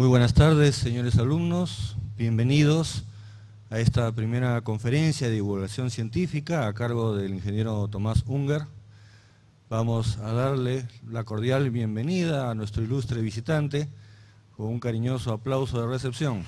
Muy buenas tardes, señores alumnos. Bienvenidos a esta primera conferencia de divulgación científica a cargo del ingeniero Tomás Unger. Vamos a darle la cordial bienvenida a nuestro ilustre visitante con un cariñoso aplauso de recepción.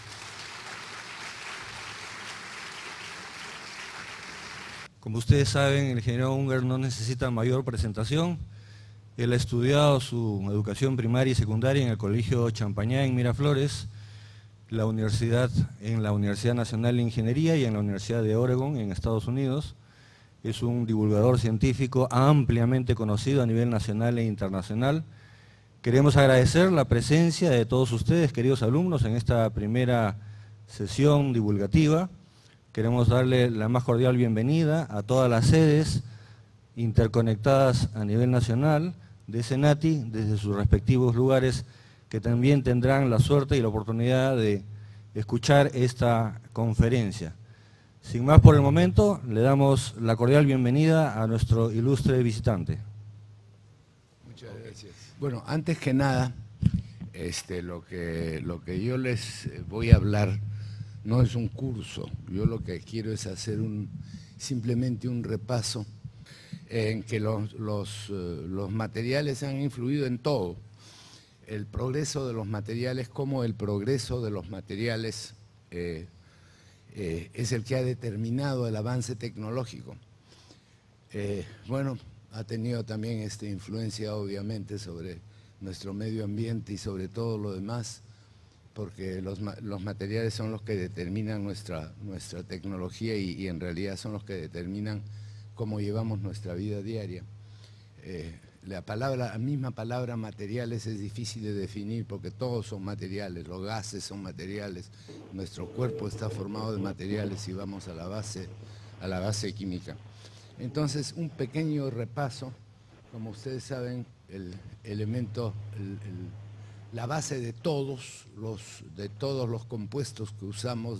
Como ustedes saben, el ingeniero Unger no necesita mayor presentación. Él ha estudiado su educación primaria y secundaria en el Colegio Champañá en Miraflores, en la Universidad Nacional de Ingeniería y en la Universidad de Oregon en Estados Unidos. Es un divulgador científico ampliamente conocido a nivel nacional e internacional. Queremos agradecer la presencia de todos ustedes, queridos alumnos, en esta primera sesión divulgativa. Queremos darle la más cordial bienvenida a todas las sedes interconectadas a nivel nacional de Senati, desde sus respectivos lugares, que también tendrán la suerte y la oportunidad de escuchar esta conferencia. Sin más por el momento, le damos la cordial bienvenida a nuestro ilustre visitante. Muchas gracias. Bueno, antes que nada, lo que yo les voy a hablar no es un curso. Yo lo que quiero es hacer simplemente un repaso en que los materiales han influido en todo. El progreso de los materiales, como el progreso de los materiales es el que ha determinado el avance tecnológico. Bueno, ha tenido también influencia obviamente sobre nuestro medio ambiente y sobre todo lo demás, porque los materiales son los que determinan nuestra tecnología y en realidad son los que determinan cómo llevamos nuestra vida diaria. La misma palabra materiales es difícil de definir porque todos son materiales, los gases son materiales, nuestro cuerpo está formado de materiales y vamos a la base química. Entonces, un pequeño repaso, como ustedes saben, la base de todos los compuestos que usamos,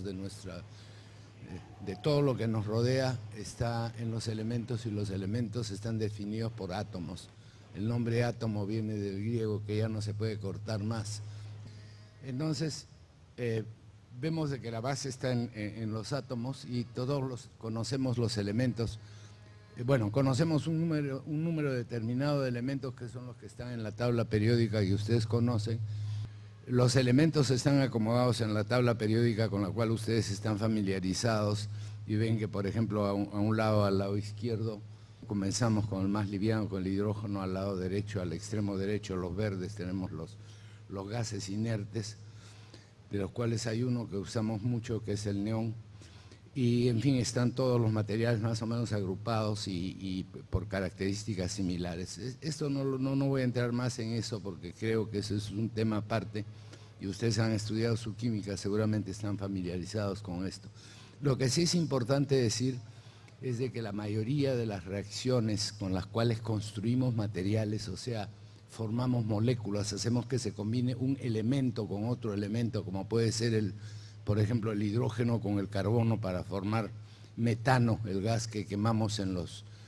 de todo lo que nos rodea, está en los elementos, y los elementos están definidos por átomos. El nombre átomo viene del griego, que ya no se puede cortar más. Entonces, vemos de que la base está en los átomos y todos conocemos los elementos. Bueno, conocemos un número determinado de elementos que son los que están en la tabla periódica que ustedes conocen. Los elementos están acomodados en la tabla periódica con la cual ustedes están familiarizados y ven que, por ejemplo, al lado izquierdo, comenzamos con el más liviano, con el hidrógeno; al lado derecho, al extremo derecho, los verdes, tenemos los gases inertes, de los cuales hay uno que usamos mucho, que es el neón. Y, en fin, están todos los materiales más o menos agrupados y por características similares. Esto no voy a entrar más en eso porque creo que eso es un tema aparte y ustedes han estudiado su química, seguramente están familiarizados con esto. Lo que sí es importante decir es de que la mayoría de las reacciones con las cuales construimos materiales, o sea, formamos moléculas, hacemos que se combine un elemento con otro elemento, como puede ser por ejemplo, el hidrógeno con el carbono para formar metano, el gas que quemamos el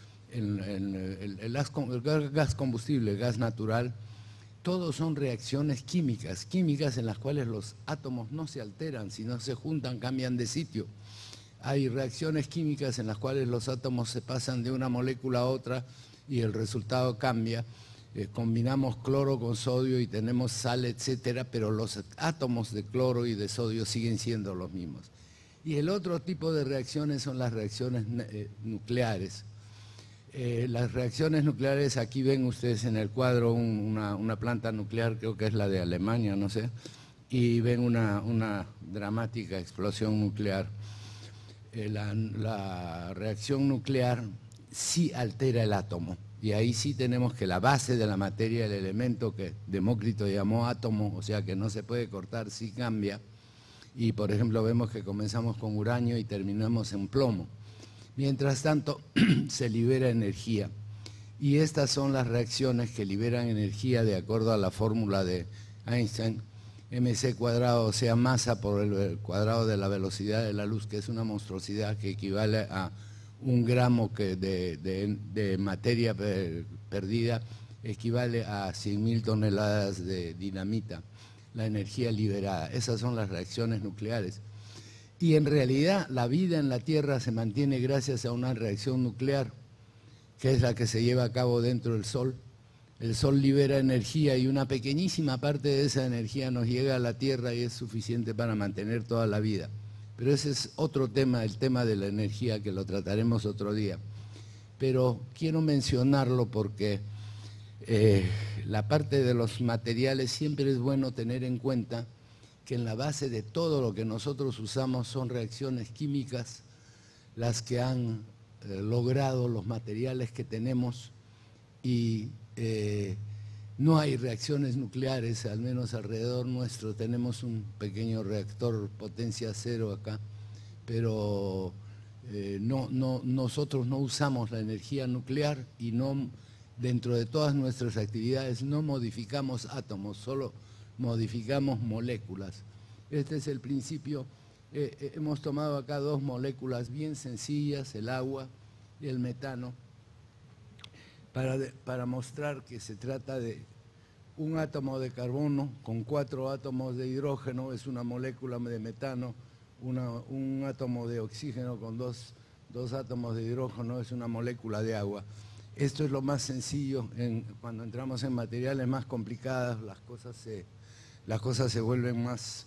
gas combustible, el gas natural. Todos son reacciones químicas en las cuales los átomos no se alteran, sino se juntan, cambian de sitio. Hay reacciones químicas en las cuales los átomos se pasan de una molécula a otra y el resultado cambia. Combinamos cloro con sodio y tenemos sal, etcétera, pero los átomos de cloro y de sodio siguen siendo los mismos. Y el otro tipo de reacciones son las reacciones nucleares. Las reacciones nucleares, aquí ven ustedes en el cuadro una planta nuclear, creo que es la de Alemania, no sé, y ven una dramática explosión nuclear. La reacción nuclear sí altera el átomo. Y ahí sí tenemos que la base de la materia, el elemento que Demócrito llamó átomo, o sea que no se puede cortar, sí cambia. Y por ejemplo vemos que comenzamos con uranio y terminamos en plomo. Mientras tanto se libera energía. Y estas son las reacciones que liberan energía de acuerdo a la fórmula de Einstein, mc², o sea, masa por el cuadrado de la velocidad de la luz, que es una monstruosidad que equivale a 1 gramo de materia perdida equivale a 100.000 toneladas de dinamita. la energía liberada. Esas son las reacciones nucleares. Y en realidad la vida en la Tierra se mantiene gracias a una reacción nuclear, que es la que se lleva a cabo dentro del Sol. El Sol libera energía y una pequeñísima parte de esa energía nos llega a la Tierra y es suficiente para mantener toda la vida. Pero ese es otro tema, el tema de la energía, que lo trataremos otro día. Pero quiero mencionarlo porque la parte de los materiales siempre es bueno tener en cuenta que en la base de todo lo que nosotros usamos son reacciones químicas las que han logrado los materiales que tenemos, y no hay reacciones nucleares, al menos alrededor nuestro. Tenemos un pequeño reactor potencia cero acá, pero nosotros no usamos la energía nuclear y no, dentro de todas nuestras actividades no modificamos átomos, solo modificamos moléculas. Este es el principio. Hemos tomado acá dos moléculas bien sencillas, el agua y el metano, para mostrar que se trata de un átomo de carbono con 4 átomos de hidrógeno, es una molécula de metano, un átomo de oxígeno con dos átomos de hidrógeno, es una molécula de agua. Esto es lo más sencillo. Cuando entramos en materiales más complicadas, las cosas se vuelven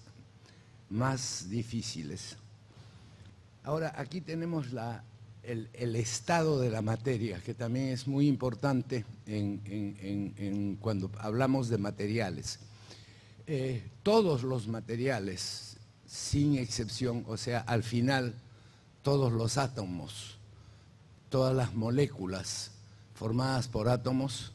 más difíciles. Ahora, aquí tenemos el estado de la materia, que también es muy importante cuando hablamos de materiales. Todos los materiales, sin excepción, o sea, al final, todos los átomos, todas las moléculas formadas por átomos,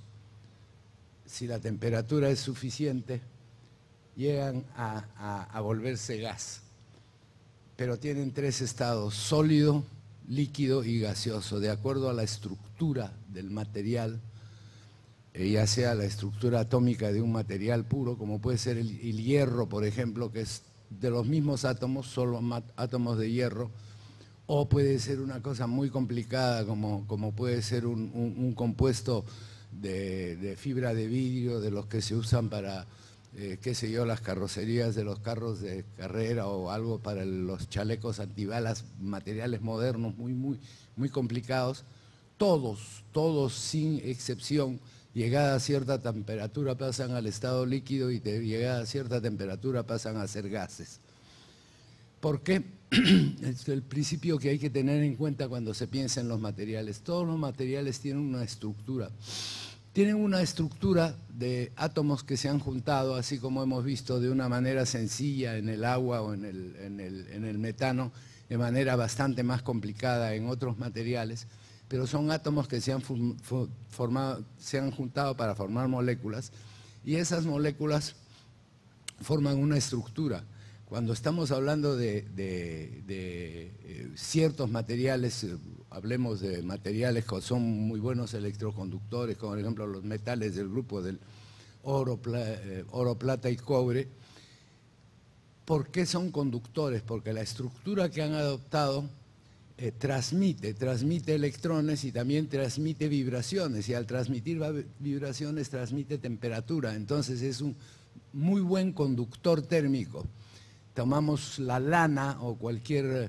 si la temperatura es suficiente, llegan a volverse gas. Pero tienen 3 estados: sólido, líquido y gaseoso, de acuerdo a la estructura del material, ya sea la estructura atómica de un material puro, como puede ser el hierro, por ejemplo, que es de los mismos átomos, solo átomos de hierro, o puede ser una cosa muy complicada como puede ser un compuesto de fibra de vidrio, de los que se usan para, qué sé yo, las carrocerías de los carros de carrera, o algo para los chalecos antibalas, materiales modernos muy complicados. Todos sin excepción, llegada a cierta temperatura pasan al estado líquido, y llegada a cierta temperatura pasan a ser gases. ¿Por qué? Es el principio que hay que tener en cuenta cuando se piensa en los materiales. Todos los materiales tienen una estructura. Tienen una estructura de átomos que se han juntado, así como hemos visto, de una manera sencilla en el agua o en el metano, de manera bastante más complicada en otros materiales, pero son átomos que se han juntado para formar moléculas, y esas moléculas forman una estructura. Cuando estamos hablando de ciertos materiales, hablemos de materiales que son muy buenos electroconductores, como por ejemplo los metales del grupo del oro, plata y cobre. ¿Por qué son conductores? Porque la estructura que han adoptado transmite electrones y también transmite vibraciones, y al transmitir vibraciones transmite temperatura. Entonces es un muy buen conductor térmico. Tomamos la lana o cualquier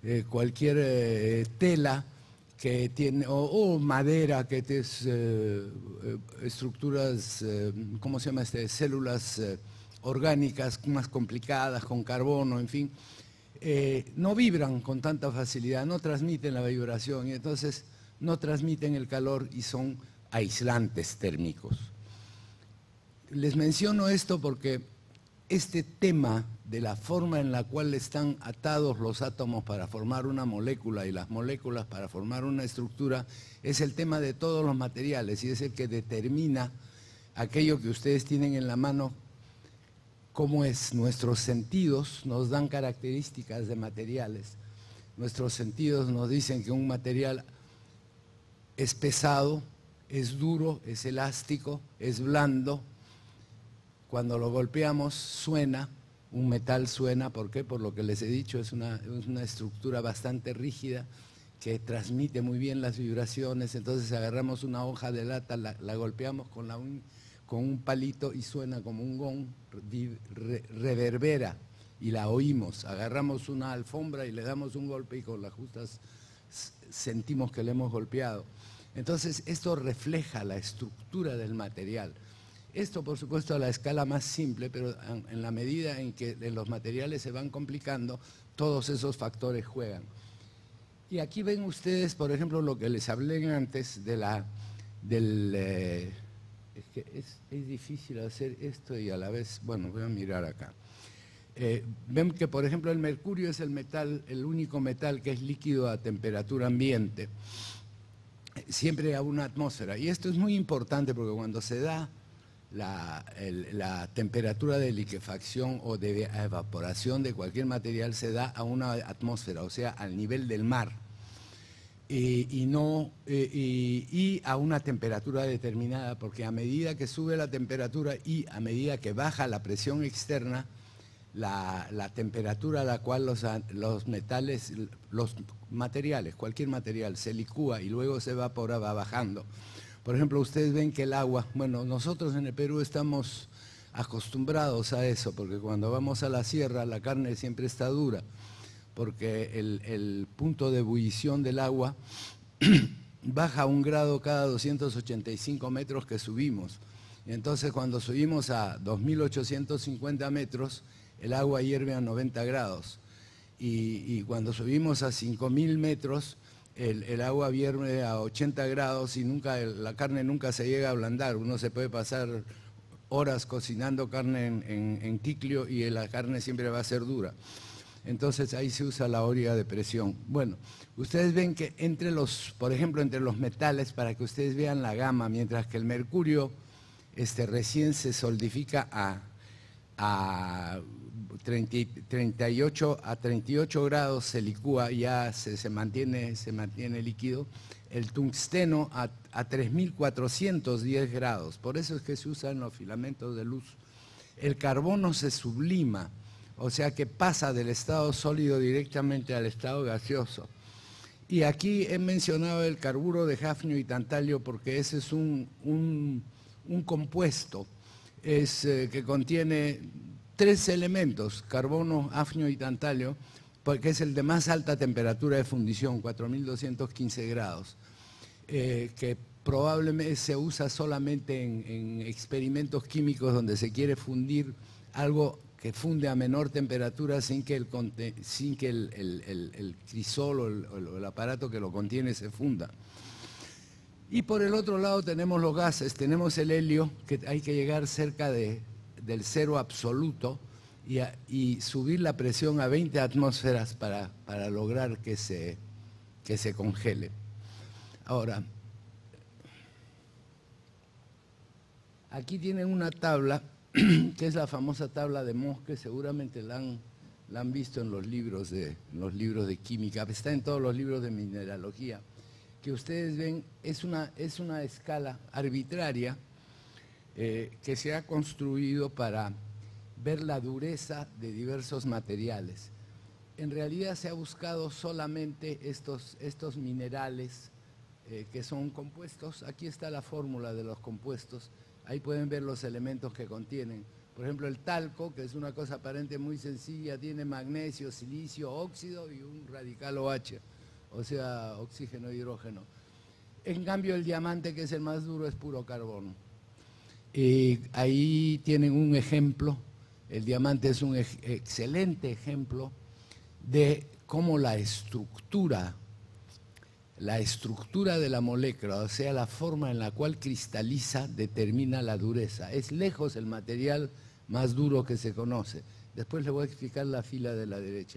tela que tiene, o madera, que es estructuras, ¿cómo se llama? Células orgánicas más complicadas, con carbono, en fin, no vibran con tanta facilidad, no transmiten la vibración, y entonces no transmiten el calor y son aislantes térmicos. Les menciono esto porque este tema de la forma en la cual están atados los átomos para formar una molécula y las moléculas para formar una estructura es el tema de todos los materiales, y es el que determina aquello que ustedes tienen en la mano, cómo es. Nuestros sentidos nos dan características de materiales. Nuestros sentidos nos dicen que un material es pesado, es duro, es elástico, es blando. Cuando lo golpeamos suena, un metal suena. ¿Por qué? Por lo que les he dicho, es una estructura bastante rígida que transmite muy bien las vibraciones. Entonces agarramos una hoja de lata, la golpeamos con con un palito y suena como un gong, reverbera y la oímos. Agarramos una alfombra y le damos un golpe y con las justas sentimos que le hemos golpeado. Entonces esto refleja la estructura del material. Esto por supuesto a la escala más simple, pero en la medida en que los materiales se van complicando, todos esos factores juegan. Y aquí ven ustedes, por ejemplo, lo que les hablé antes de es que es difícil hacer esto y a la vez, bueno, voy a mirar acá. Ven que, por ejemplo, el mercurio es el metal, el único metal que es líquido a temperatura ambiente, siempre a una atmósfera. Y esto es muy importante porque cuando se da la temperatura de liquefacción o de evaporación de cualquier material, se da a una atmósfera, o sea, al nivel del mar. Y a una temperatura determinada, porque a medida que sube la temperatura y a medida que baja la presión externa, la temperatura a la cual los metales, los materiales, cualquier material se licúa y luego se evapora, va bajando. Por ejemplo, ustedes ven que el agua, bueno, nosotros en el Perú estamos acostumbrados a eso, porque cuando vamos a la sierra la carne siempre está dura, porque el punto de ebullición del agua baja 1 grado cada 285 metros que subimos. Y entonces cuando subimos a 2.850 metros, el agua hierve a 90 grados. Y cuando subimos a 5.000 metros, el agua hierve a 80 grados y la carne nunca se llega a ablandar. Uno se puede pasar horas cocinando carne en ticlio y la carne siempre va a ser dura. Entonces ahí se usa la oria de presión. Bueno, ustedes ven que por ejemplo, entre los metales, para que ustedes vean la gama, mientras que el mercurio recién se solidifica a 38 grados, se licúa, ya se mantiene líquido. El tungsteno a 3.410 grados, por eso es que se usa en los filamentos de luz. El carbono se sublima, o sea que pasa del estado sólido directamente al estado gaseoso. Y aquí he mencionado el carburo de hafnio y tantalio porque ese es un compuesto que contiene 3 elementos, carbono, hafnio y tantalio, porque es el de más alta temperatura de fundición, 4.215 grados, que probablemente se usa solamente en experimentos químicos donde se quiere fundir algo que funde a menor temperatura sin que el crisol o el aparato que lo contiene se funda. Y por el otro lado tenemos los gases, tenemos el helio, que hay que llegar cerca del cero absoluto y subir la presión a 20 atmósferas para lograr que se congele. Ahora, aquí tienen una tabla que es la famosa tabla de Mohs, que seguramente la han visto en los libros de química, está en todos los libros de mineralogía, que ustedes ven, es una escala arbitraria que se ha construido para ver la dureza de diversos materiales. En realidad se ha buscado solamente estos minerales que son compuestos. Aquí está la fórmula de los compuestos. Ahí pueden ver los elementos que contienen. Por ejemplo, el talco, que es una cosa aparente muy sencilla, tiene magnesio, silicio, óxido y un radical OH, o sea, oxígeno e hidrógeno. En cambio, el diamante, que es el más duro, es puro carbono. Ahí tienen un ejemplo. El diamante es un excelente ejemplo de cómo la estructura de la molécula, o sea, la forma en la cual cristaliza, determina la dureza. Es lejos el material más duro que se conoce. Después les voy a explicar la fila de la derecha.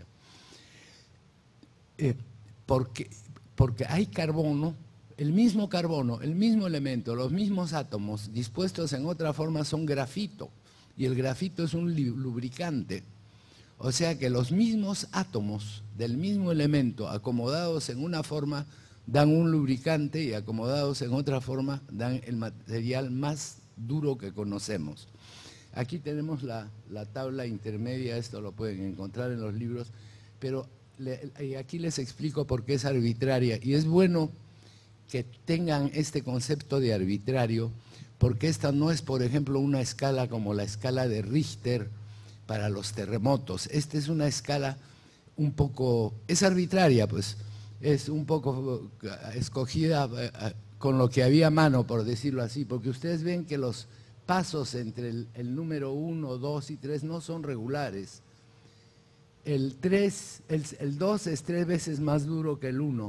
Porque hay carbono, el mismo elemento, los mismos átomos dispuestos en otra forma son grafito, y el grafito es un lubricante. O sea que los mismos átomos del mismo elemento acomodados en una forma dan un lubricante y acomodados en otra forma dan el material más duro que conocemos. Aquí tenemos la tabla intermedia, esto lo pueden encontrar en los libros, pero aquí les explico por qué es arbitraria. Y es bueno que tengan este concepto de arbitrario, porque esta no es, por ejemplo, una escala como la escala de Richter para los terremotos. Esta es una escala un poco, es arbitraria, pues, es un poco escogida con lo que había a mano, por decirlo así, porque ustedes ven que los pasos entre el número 1, 2 y 3 no son regulares. El 2 es 3 veces más duro que el 1.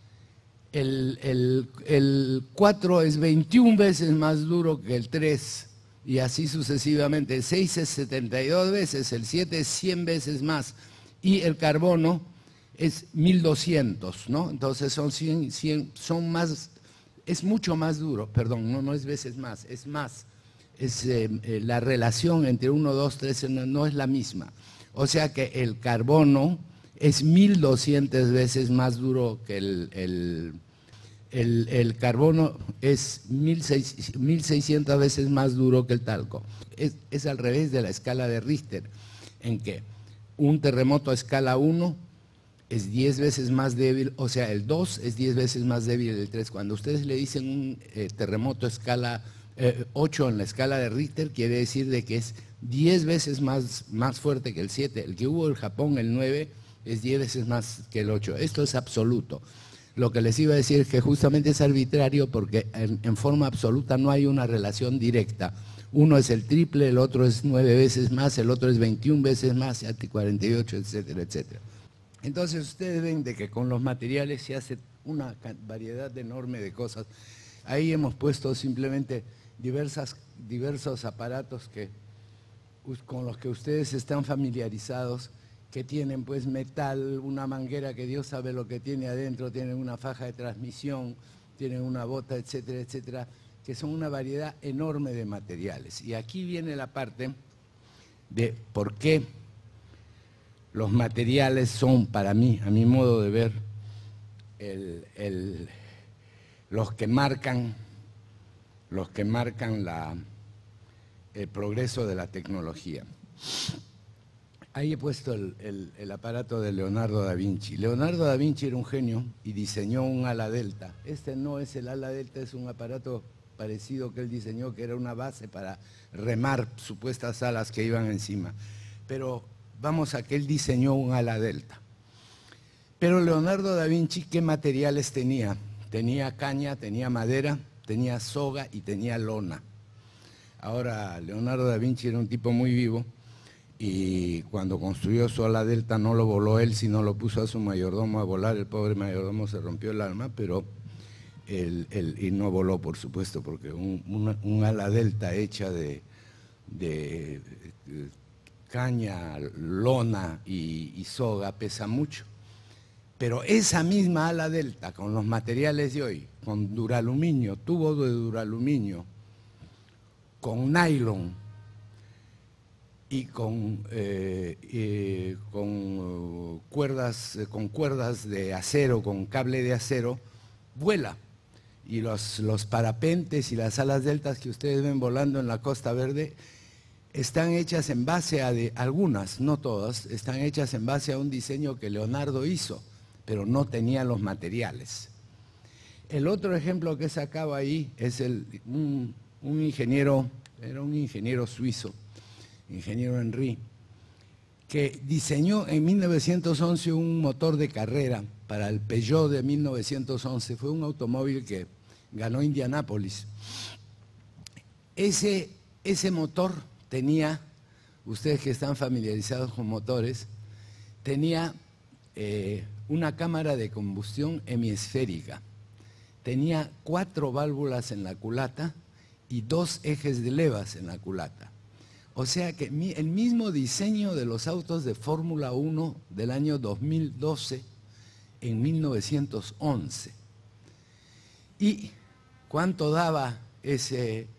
El 4 es 21 veces más duro que el 3 y así sucesivamente. El 6 es 72 veces, el 7 es 100 veces más y el carbono es 1200, ¿no? Entonces son 100 son más, es mucho más duro, perdón, no es veces más, es más. La relación entre 1, 2, 3 no es la misma. O sea que el carbono es 1200 veces más duro que el carbono es 1600 veces más duro que el talco. Es al revés de la escala de Richter, en que un terremoto a escala 1 es 10 veces más débil, o sea, el 2 es 10 veces más débil que el 3. Cuando ustedes le dicen un terremoto a escala 8 en la escala de Richter, quiere decir de que es 10 veces más fuerte que el 7. El que hubo en Japón, el 9, es 10 veces más que el 8. Esto es absoluto. Lo que les iba a decir es que justamente es arbitrario porque en forma absoluta no hay una relación directa. Uno es el triple, el otro es 9 veces más, el otro es 21 veces más, 48, etcétera, etcétera. Entonces ustedes ven de que con los materiales se hace una variedad enorme de cosas. Ahí hemos puesto simplemente diversos aparatos con los que ustedes están familiarizados, que tienen pues metal, una manguera que Dios sabe lo que tiene adentro, tienen una faja de transmisión, tienen una bota, etcétera, etcétera, que son una variedad enorme de materiales. Y aquí viene la parte de por qué los materiales son, para mí, a mi modo de ver, los que marcan el progreso de la tecnología. Ahí he puesto el aparato de Leonardo da Vinci. Leonardo da Vinci era un genio y diseñó un ala delta. Este no es el ala delta, es un aparato parecido que él diseñó, que era una base para remar supuestas alas que iban encima. Pero vamos a que él diseñó un ala delta. Pero Leonardo da Vinci, ¿qué materiales tenía? Tenía caña, tenía madera, tenía soga y tenía lona. Ahora, Leonardo da Vinci era un tipo muy vivo y cuando construyó su ala delta no lo voló él, sino lo puso a su mayordomo a volar. El pobre mayordomo se rompió el alma, pero y no voló, por supuesto, porque un ala delta hecha de caña, lona y soga pesa mucho. Pero esa misma ala delta, con los materiales de hoy, con duraluminio, tubo de duraluminio, con nylon y con cuerdas de acero, con cable de acero, vuela. Y los parapentes y las alas deltas que ustedes ven volando en la Costa Verde están hechas en base a algunas, no todas, están hechas en base a un diseño que Leonardo hizo, pero no tenía los materiales. El otro ejemplo que sacaba ahí es un ingeniero, era un ingeniero suizo, ingeniero Henry, que diseñó en 1911 un motor de carrera para el Peugeot de 1911. Fue un automóvil que ganó Indianápolis. Ese motor tenía, ustedes que están familiarizados con motores, tenía una cámara de combustión hemisférica. Tenía 4 válvulas en la culata y 2 ejes de levas en la culata. O sea que el mismo diseño de los autos de Fórmula 1 del año 2012 en 1911. ¿Y cuánto daba ese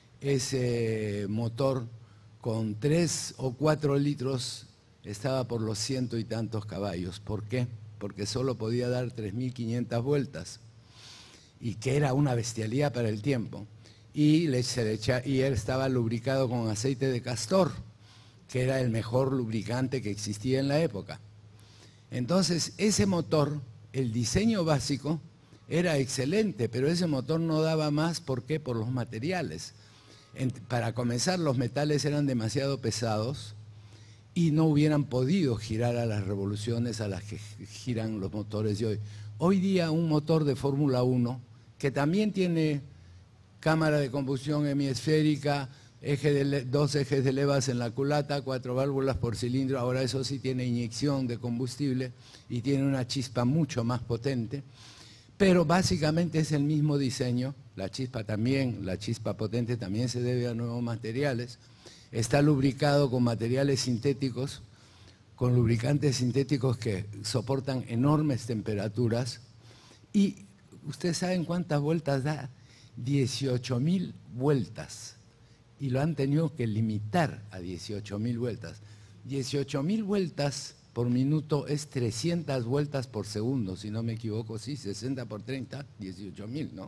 motor? Con 3 o 4 litros estaba por los 100 y tantos caballos. ¿Por qué? Porque solo podía dar 3.500 vueltas y que era una bestialidad para el tiempo. Y él estaba lubricado con aceite de castor, que era el mejor lubricante que existía en la época. Entonces, ese motor, el diseño básico, era excelente, pero ese motor no daba más. ¿Por qué? Por los materiales. Para comenzar, los metales eran demasiado pesados y no hubieran podido girar a las revoluciones a las que giran los motores de hoy. Hoy día un motor de Fórmula 1, que también tiene cámara de combustión hemisférica, dos ejes de levas en la culata, 4 válvulas por cilindro, ahora eso sí tiene inyección de combustible y tiene una chispa mucho más potente, pero básicamente es el mismo diseño. La chispa potente también se debe a nuevos materiales. Está lubricado con materiales sintéticos, con lubricantes sintéticos que soportan enormes temperaturas. Y ustedes saben cuántas vueltas da, 18.000 vueltas. Y lo han tenido que limitar a 18.000 vueltas. 18.000 vueltas por minuto es 300 vueltas por segundo, si no me equivoco, sí, 60 por 30, 18.000, ¿no?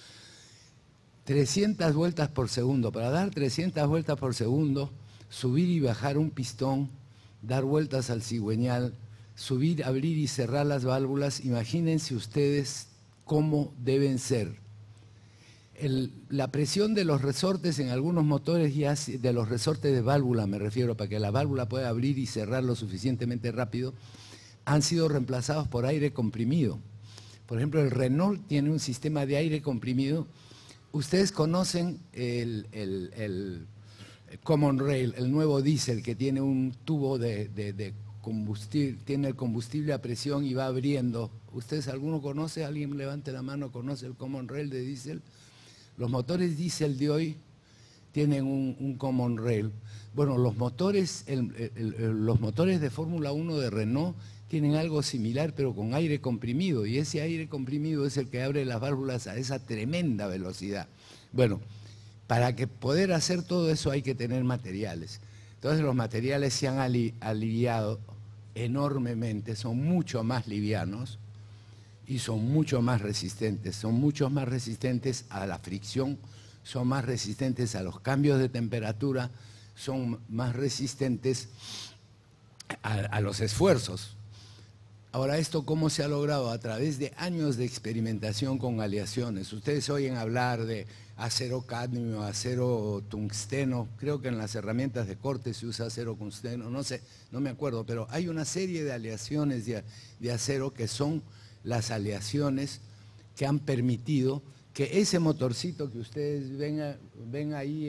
300 vueltas por segundo. Para dar 300 vueltas por segundo, subir y bajar un pistón, dar vueltas al cigüeñal, subir, abrir y cerrar las válvulas, imagínense ustedes cómo deben ser. La presión de los resortes en algunos motores, de los resortes de válvula me refiero, para que la válvula pueda abrir y cerrar lo suficientemente rápido, han sido reemplazados por aire comprimido. Por ejemplo, el Renault tiene un sistema de aire comprimido. Ustedes conocen el Common Rail, el nuevo diésel que tiene un tubo de combustible, tiene el combustible a presión y va abriendo. ¿Ustedes alguno conoce? ¿Alguien levante la mano? ¿Conoce el Common Rail de diésel? Los motores diésel de hoy tienen un Common Rail. Bueno, los motores de Fórmula 1 de Renault tienen algo similar, pero con aire comprimido, y ese aire comprimido es el que abre las válvulas a esa tremenda velocidad. Bueno, para poder hacer todo eso hay que tener materiales. Entonces los materiales se han aliviado enormemente, son mucho más livianos y son mucho más resistentes. Son mucho más resistentes a la fricción, son más resistentes a los cambios de temperatura, son más resistentes a los esfuerzos. Ahora, ¿esto cómo se ha logrado? A través de años de experimentación con aleaciones. Ustedes oyen hablar de acero cadmio, acero tungsteno, creo que en las herramientas de corte se usa acero tungsteno, no sé, no me acuerdo, pero hay una serie de aleaciones de acero que son las aleaciones que han permitido que ese motorcito que ustedes ven ahí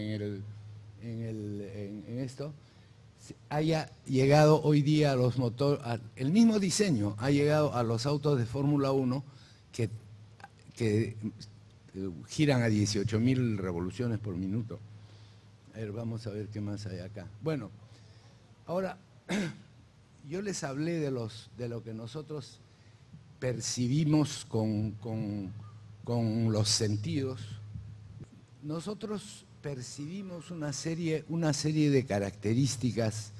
en esto, haya llegado hoy día a los motores, el mismo diseño ha llegado a los autos de Fórmula 1 que giran a 18.000 revoluciones por minuto. A ver, vamos a ver qué más hay acá. Bueno, ahora yo les hablé de lo que nosotros percibimos con los sentidos. Nosotros percibimos una serie de características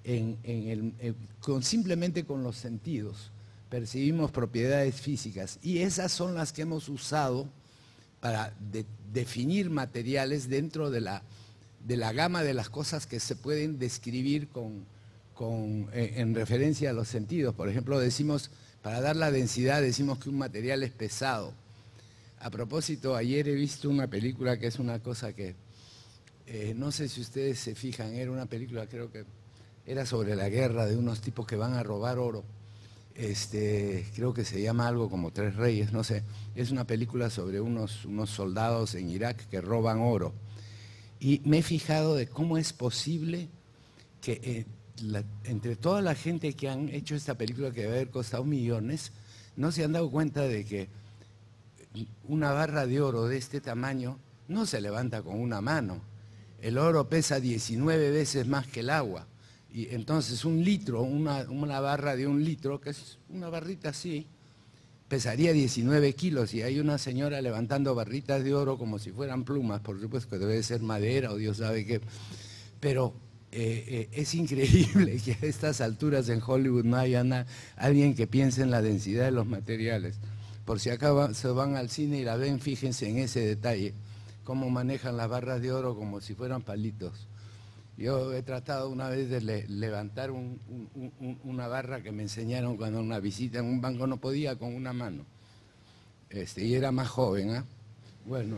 simplemente con los sentidos. Percibimos propiedades físicas y esas son las que hemos usado para definir materiales dentro de la gama de las cosas que se pueden describir en referencia a los sentidos. Por ejemplo, decimos, para dar la densidad, decimos que un material es pesado. A propósito, ayer he visto una película que es una cosa que, no sé si ustedes se fijan, era una película, creo que era sobre la guerra de unos tipos que van a robar oro. Creo que se llama algo como Tres Reyes, no sé. Es una película sobre unos soldados en Irak que roban oro. Y me he fijado de cómo es posible que entre toda la gente que han hecho esta película, que debe haber costado millones, no se han dado cuenta de que una barra de oro de este tamaño no se levanta con una mano. El oro pesa 19 veces más que el agua. Y entonces un litro, una barra de 1 litro, que es una barrita así, pesaría 19 kilos. Y hay una señora levantando barritas de oro como si fueran plumas, por supuesto que debe ser madera o Dios sabe qué. Pero es increíble que a estas alturas en Hollywood no haya alguien que piense en la densidad de los materiales. Por si acá se van al cine y la ven, fíjense en ese detalle, cómo manejan las barras de oro como si fueran palitos. Yo he tratado una vez de levantar una barra que me enseñaron cuando en una visita en un banco, no podía con una mano. y era más joven, ¿eh? Bueno,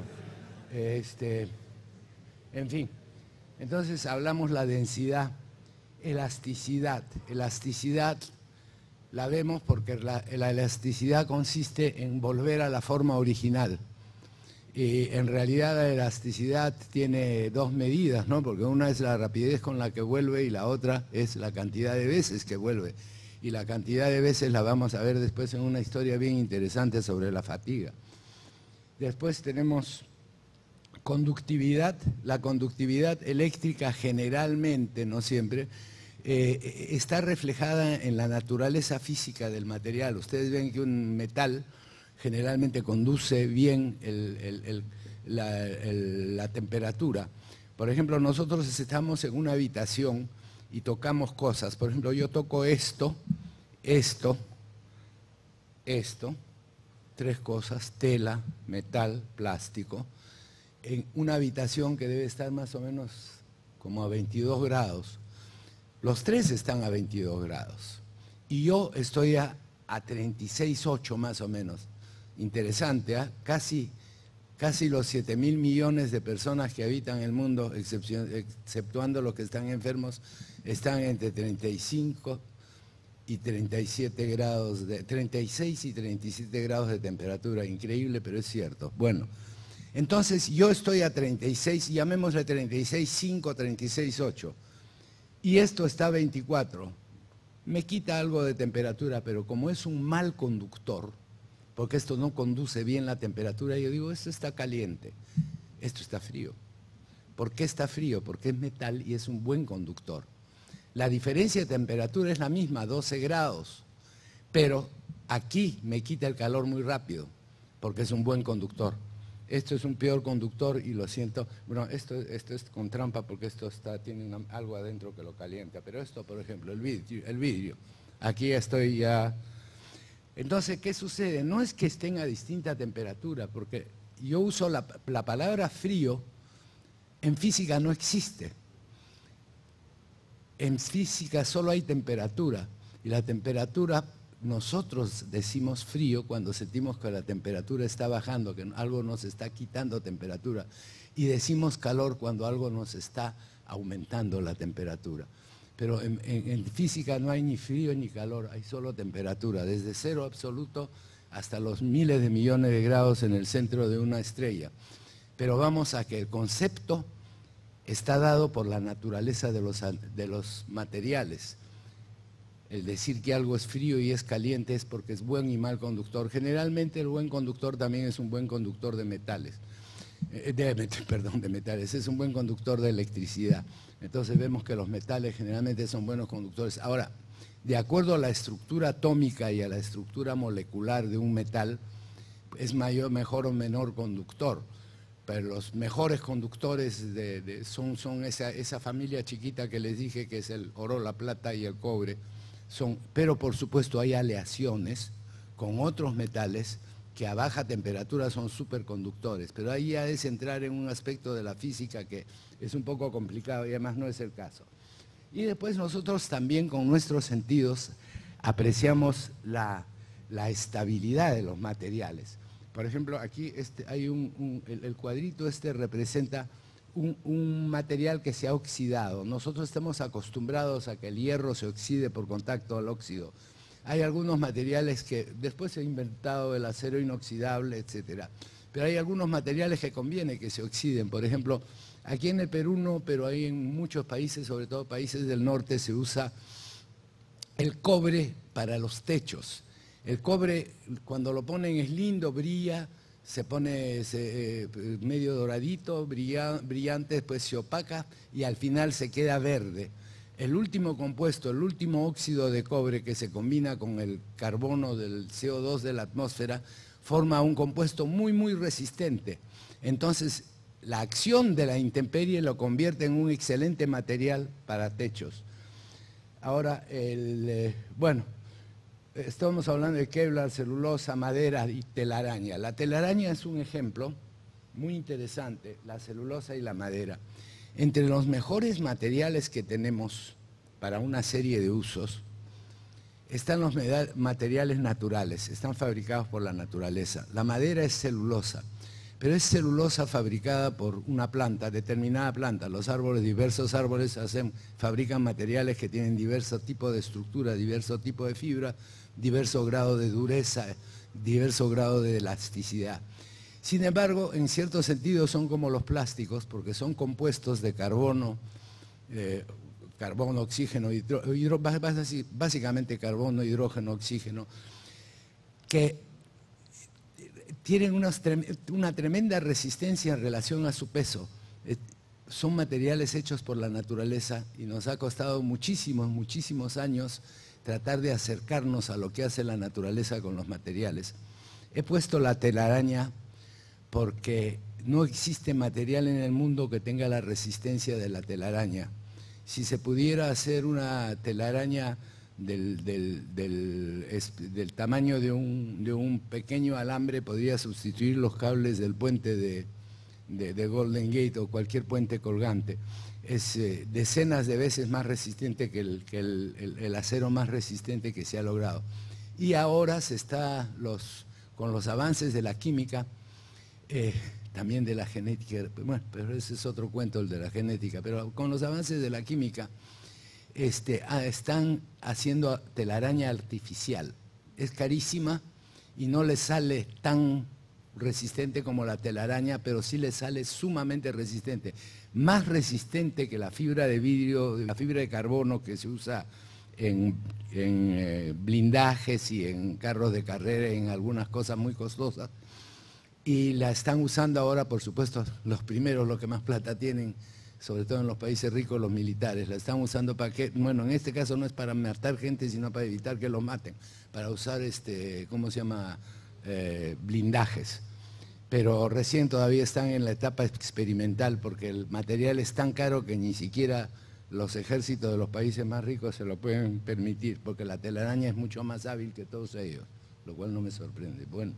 en fin. Entonces hablamos la densidad, elasticidad. Elasticidad la vemos porque la elasticidad consiste en volver a la forma original. Y en realidad la elasticidad tiene dos medidas, ¿no? Porque una es la rapidez con la que vuelve y la otra es la cantidad de veces que vuelve. Y la cantidad de veces la vamos a ver después en una historia bien interesante sobre la fatiga. Después tenemos conductividad. La conductividad eléctrica generalmente, no siempre, está reflejada en la naturaleza física del material. Ustedes ven que un metal generalmente conduce bien la temperatura. Por ejemplo, nosotros estamos en una habitación y tocamos cosas. Por ejemplo, yo toco esto, tres cosas: tela, metal, plástico, en una habitación que debe estar más o menos como a 22 grados. Los tres están a 22 grados y yo estoy a 36,8 más o menos. Interesante, ¿eh? Casi los 7.000 millones de personas que habitan el mundo, exceptuando los que están enfermos, están entre 35 y 37 grados, 36 y 37 grados de temperatura. Increíble, pero es cierto. Bueno, entonces yo estoy a 36, llamémosle 36,5, 36,8, y esto está a 24. Me quita algo de temperatura, pero como es un mal conductor, porque esto no conduce bien la temperatura, yo digo, esto está caliente, esto está frío. ¿Por qué está frío? Porque es metal y es un buen conductor. La diferencia de temperatura es la misma, 12 grados, pero aquí me quita el calor muy rápido, porque es un buen conductor. Esto es un peor conductor y lo siento. Bueno, esto es con trampa porque esto tiene algo adentro que lo calienta, pero esto, por ejemplo, el vidrio, aquí estoy ya. Entonces, ¿qué sucede? No es que estén a distinta temperatura, porque yo uso la palabra frío, en física no existe. En física solo hay temperatura, y la temperatura, nosotros decimos frío cuando sentimos que la temperatura está bajando, que algo nos está quitando temperatura, y decimos calor cuando algo nos está aumentando la temperatura. Pero en física no hay ni frío ni calor, hay solo temperatura, desde cero absoluto hasta los miles de millones de grados en el centro de una estrella. Pero vamos a que el concepto está dado por la naturaleza de los materiales. El decir que algo es frío y es caliente es porque es buen y mal conductor. Generalmente el buen conductor también es un buen conductor de metales. De metales, es un buen conductor de electricidad. Entonces vemos que los metales generalmente son buenos conductores. Ahora, de acuerdo a la estructura atómica y a la estructura molecular de un metal, es mejor o menor conductor. Pero los mejores conductores son esa familia chiquita que les dije que es el oro, la plata y el cobre. Pero por supuesto hay aleaciones con otros metales que a baja temperatura son superconductores, pero ahí ya es entrar en un aspecto de la física que es un poco complicado y además no es el caso. Y después nosotros también con nuestros sentidos apreciamos la estabilidad de los materiales. Por ejemplo, aquí hay el cuadrito representa un material que se ha oxidado. Nosotros estamos acostumbrados a que el hierro se oxide por contacto al óxido. Hay algunos materiales que después se ha inventado el acero inoxidable, etcétera. Pero hay algunos materiales que conviene que se oxiden. Por ejemplo, aquí en el Perú no, pero hay en muchos países, sobre todo países del norte, se usa el cobre para los techos. El cobre, cuando lo ponen, es lindo, brilla, se pone medio doradito, brillante, después se opaca y al final se queda verde. El último compuesto, el último óxido de cobre que se combina con el carbono del CO2 de la atmósfera, forma un compuesto muy, muy resistente. Entonces, la acción de la intemperie lo convierte en un excelente material para techos. Ahora, bueno, estamos hablando de Kevlar, celulosa, madera y telaraña. La telaraña es un ejemplo muy interesante, la celulosa y la madera. Entre los mejores materiales que tenemos para una serie de usos están los materiales naturales, están fabricados por la naturaleza. La madera es celulosa, pero es celulosa fabricada por una planta, determinada planta. Los árboles, diversos árboles fabrican materiales que tienen diverso tipo de estructura, diverso tipo de fibra, diverso grado de dureza, diverso grado de elasticidad. Sin embargo, en cierto sentido son como los plásticos, porque son compuestos de carbono, oxígeno, básicamente carbono, hidrógeno, oxígeno, que tienen una tremenda resistencia en relación a su peso. Son materiales hechos por la naturaleza y nos ha costado muchísimos años tratar de acercarnos a lo que hace la naturaleza con los materiales. He puesto la telaraña porque no existe material en el mundo que tenga la resistencia de la telaraña. Si se pudiera hacer una telaraña del tamaño de un pequeño alambre, podría sustituir los cables del puente de Golden Gate o cualquier puente colgante. Es decenas de veces más resistente que el acero más resistente que se ha logrado. Y ahora se está, con los avances de la química, también de la genética, bueno, pero ese es otro cuento, el de la genética, pero con los avances de la química están haciendo telaraña artificial. Es carísima y no le sale tan resistente como la telaraña, pero sí le sale sumamente resistente. Más resistente que la fibra de vidrio, la fibra de carbono que se usa en blindajes y en carros de carrera, en algunas cosas muy costosas. Y la están usando ahora, por supuesto, los primeros, los que más plata tienen, sobre todo en los países ricos, los militares. La están usando para que, bueno, en este caso no es para matar gente, sino para evitar que los maten, para usar, ¿cómo se llama?, blindajes. Pero recién todavía están en la etapa experimental, porque el material es tan caro que ni siquiera los ejércitos de los países más ricos se lo pueden permitir, porque la telaraña es mucho más hábil que todos ellos, lo cual no me sorprende. Bueno.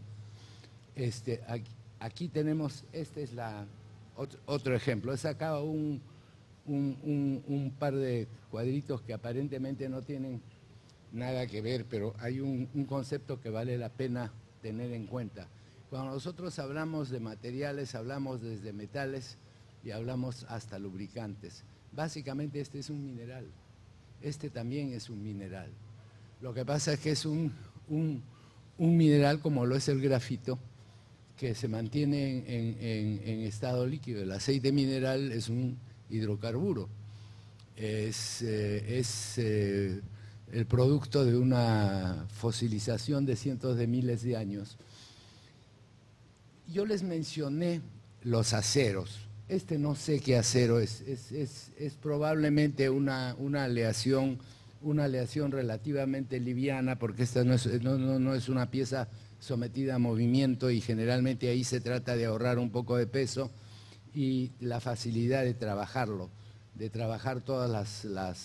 Aquí tenemos, este es otro ejemplo. He sacado un par de cuadritos que aparentemente no tienen nada que ver, pero hay un concepto que vale la pena tener en cuenta. Cuando nosotros hablamos de materiales, hablamos desde metales y hablamos hasta lubricantes. Básicamente este es un mineral. Este también es un mineral. Lo que pasa es que es un mineral como lo es el grafito, que se mantiene en estado líquido. El aceite mineral es un hidrocarburo. Es el producto de una fosilización de cientos de miles de años. Yo les mencioné los aceros. No sé qué acero es probablemente una aleación relativamente liviana, porque esta no es una pieza sometida a movimiento y generalmente ahí se trata de ahorrar un poco de peso y la facilidad de trabajarlo, de trabajar todas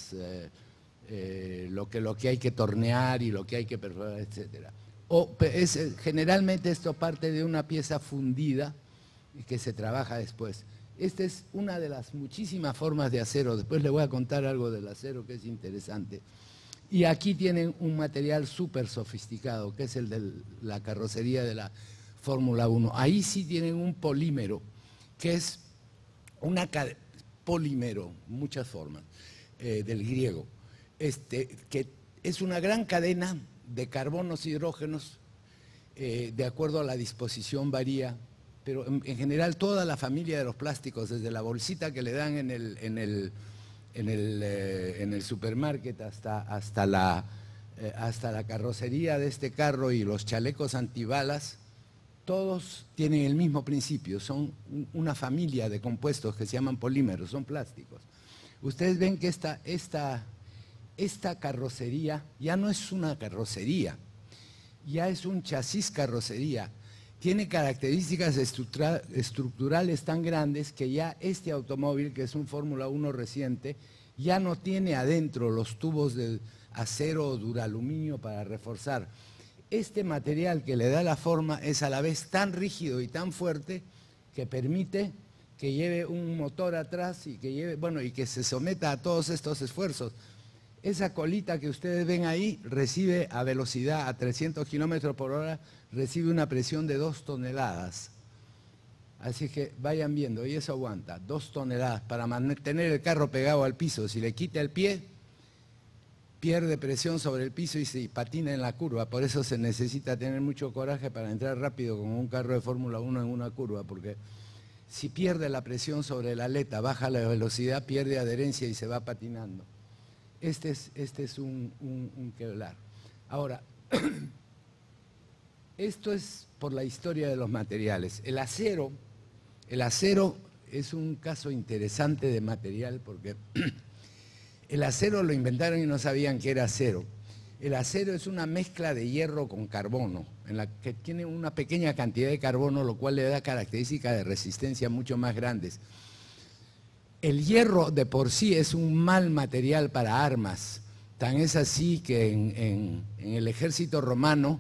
lo que hay que tornear y lo que hay que perforar, etc. Generalmente esto parte de una pieza fundida que se trabaja después. Esta es una de las muchísimas formas de acero. Después les voy a contar algo del acero que es interesante. Y aquí tienen un material súper sofisticado, que es el de la carrocería de la Fórmula 1. Ahí sí tienen un polímero, que es polímero, muchas formas, del griego, que es una gran cadena de carbonos y hidrógenos, de acuerdo a la disposición varía, pero en general toda la familia de los plásticos, desde la bolsita que le dan en el supermarket hasta la carrocería de este carro y los chalecos antibalas, todos tienen el mismo principio, son una familia de compuestos que se llaman polímeros, son plásticos. Ustedes ven que esta carrocería ya no es una carrocería, ya es un chasis carrocería. Tiene características estructurales tan grandes que ya este automóvil, que es un Fórmula 1 reciente, ya no tiene adentro los tubos de acero o duraluminio para reforzar. Este material que le da la forma es a la vez tan rígido y tan fuerte que permite que lleve un motor atrás y que se someta a todos estos esfuerzos. Esa colita que ustedes ven ahí recibe a velocidad, a 300 kilómetros por hora, recibe una presión de 2 toneladas. Así que vayan viendo, y eso aguanta, 2 toneladas para mantener el carro pegado al piso. Si le quita el pie, pierde presión sobre el piso y se patina en la curva. Por eso se necesita tener mucho coraje para entrar rápido con un carro de Fórmula 1 en una curva, porque si pierde la presión sobre la aleta, baja la velocidad, pierde adherencia y se va patinando. Este es un Kevlar. Ahora, esto es por la historia de los materiales. El acero es un caso interesante de material porque el acero lo inventaron y no sabían que era acero. El acero es una mezcla de hierro con carbono, en la que tiene una pequeña cantidad de carbono, lo cual le da características de resistencia mucho más grandes. El hierro de por sí es un mal material para armas. Tan es así que en el ejército romano,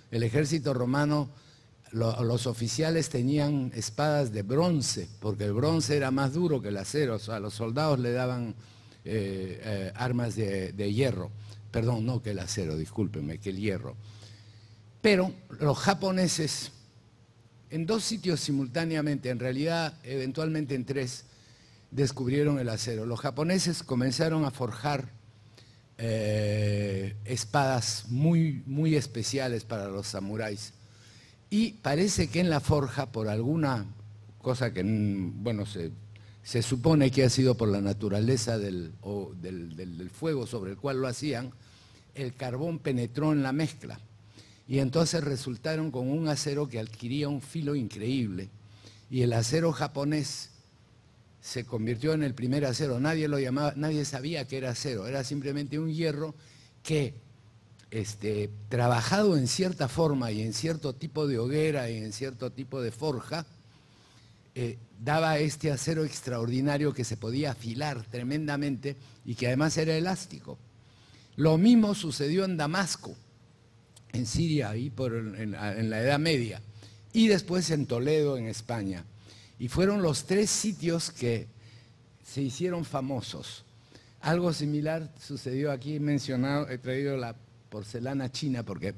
los oficiales tenían espadas de bronce, porque el bronce era más duro que el acero. O sea, a los soldados le daban armas de hierro. Perdón, no que el acero, discúlpenme, que el hierro. Pero los japoneses, en 2 sitios simultáneamente, en realidad eventualmente en 3, descubrieron el acero. Los japoneses comenzaron a forjar espadas muy, muy especiales para los samuráis. Y parece que en la forja, por alguna cosa que, bueno, se supone que ha sido por la naturaleza del fuego sobre el cual lo hacían, el carbón penetró en la mezcla. Y entonces resultaron con un acero que adquiría un filo increíble. Y el acero japonés se convirtió en el primer acero. Nadie lo llamaba, nadie sabía que era acero, era simplemente un hierro que, trabajado en cierta forma y en cierto tipo de hoguera y en cierto tipo de forja, daba este acero extraordinario que se podía afilar tremendamente y que además era elástico. Lo mismo sucedió en Damasco, en Siria, ahí en la Edad Media, y después en Toledo, en España. Y fueron los 3 sitios que se hicieron famosos. Algo similar sucedió aquí, mencionado, he traído la porcelana china porque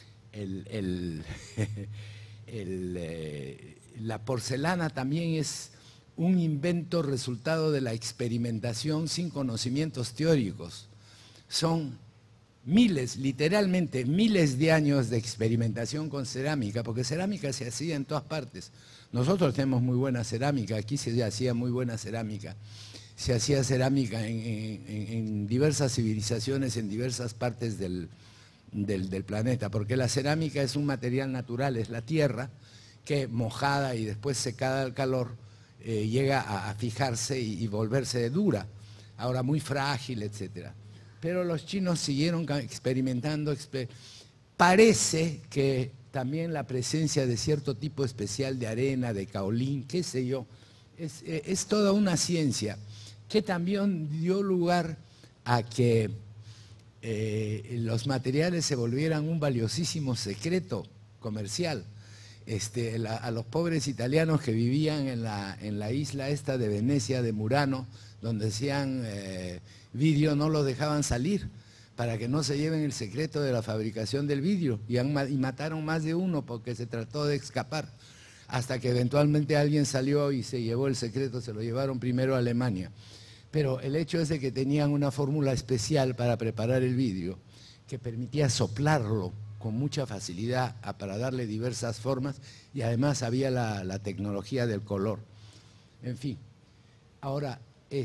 la porcelana también es un invento resultado de la experimentación sin conocimientos teóricos. Son miles, literalmente miles de años de experimentación con cerámica, porque cerámica se hacía en todas partes. Nosotros tenemos muy buena cerámica, aquí se hacía muy buena cerámica. Se hacía cerámica en diversas civilizaciones, en diversas partes del planeta, porque la cerámica es un material natural, es la tierra que mojada y después secada al calor llega a fijarse y volverse dura, ahora muy frágil, etc. Pero los chinos siguieron experimentando, parece que también la presencia de cierto tipo especial de arena, de caolín, qué sé yo, es toda una ciencia que también dio lugar a que los materiales se volvieran un valiosísimo secreto comercial. A los pobres italianos que vivían en la isla esta de Venecia, de Murano, donde hacían vidrio, no los dejaban salir para que no se lleven el secreto de la fabricación del vidrio, y mataron más de uno porque se trató de escapar, hasta que eventualmente alguien salió y se llevó el secreto, se lo llevaron primero a Alemania. Pero el hecho es de que tenían una fórmula especial para preparar el vidrio que permitía soplarlo con mucha facilidad para darle diversas formas, y además había la tecnología del color. En fin, ahora,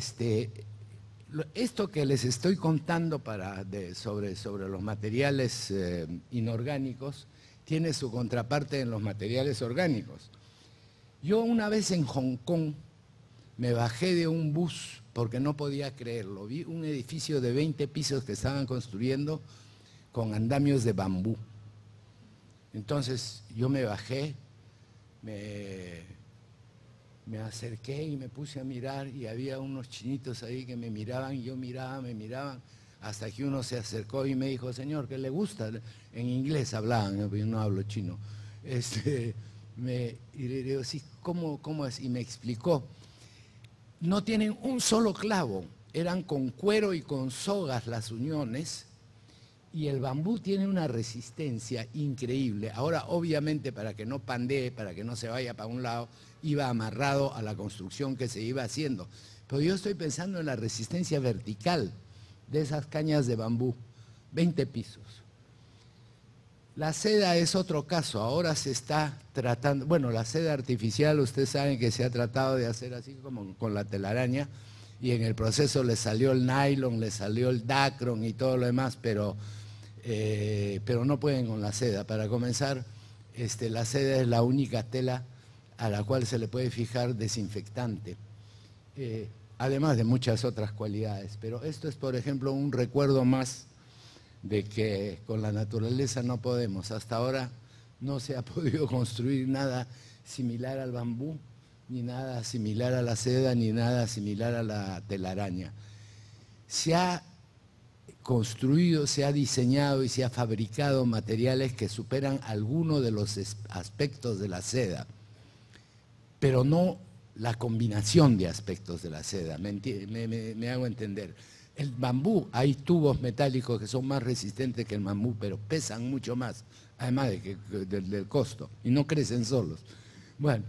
esto que les estoy contando sobre los materiales inorgánicos tiene su contraparte en los materiales orgánicos. Yo una vez en Hong Kong me bajé de un bus porque no podía creerlo. Vi un edificio de 20 pisos que estaban construyendo con andamios de bambú. Entonces yo me bajé, me acerqué y me puse a mirar, y había unos chinitos ahí que me miraban, y yo miraba, me miraban, hasta que uno se acercó y me dijo: señor, ¿qué le gusta? En inglés hablaban, yo no hablo chino. Y le digo: sí, ¿cómo es? Y me explicó: no tienen un solo clavo, eran con cuero y con sogas las uniones, y el bambú tiene una resistencia increíble. Ahora, obviamente, para que no pandee, para que no se vaya para un lado, iba amarrado a la construcción que se iba haciendo. Pero yo estoy pensando en la resistencia vertical de esas cañas de bambú, 20 pisos. La seda es otro caso, ahora se está tratando, bueno, la seda artificial, ustedes saben que se ha tratado de hacer así como con la telaraña, y en el proceso le salió el nylon, le salió el dacron y todo lo demás, pero no pueden con la seda. Para comenzar, la seda es la única tela a la cual se le puede fijar desinfectante, además de muchas otras cualidades. Pero esto es, por ejemplo, un recuerdo más de que con la naturaleza no podemos. Hasta ahora no se ha podido construir nada similar al bambú, ni nada similar a la seda, ni nada similar a la telaraña. Se ha construido, se ha diseñado y se ha fabricado materiales que superan algunos de los aspectos de la seda, pero no la combinación de aspectos de la seda. Me hago entender. El bambú, hay tubos metálicos que son más resistentes que el bambú, pero pesan mucho más, además del costo, y no crecen solos. Bueno,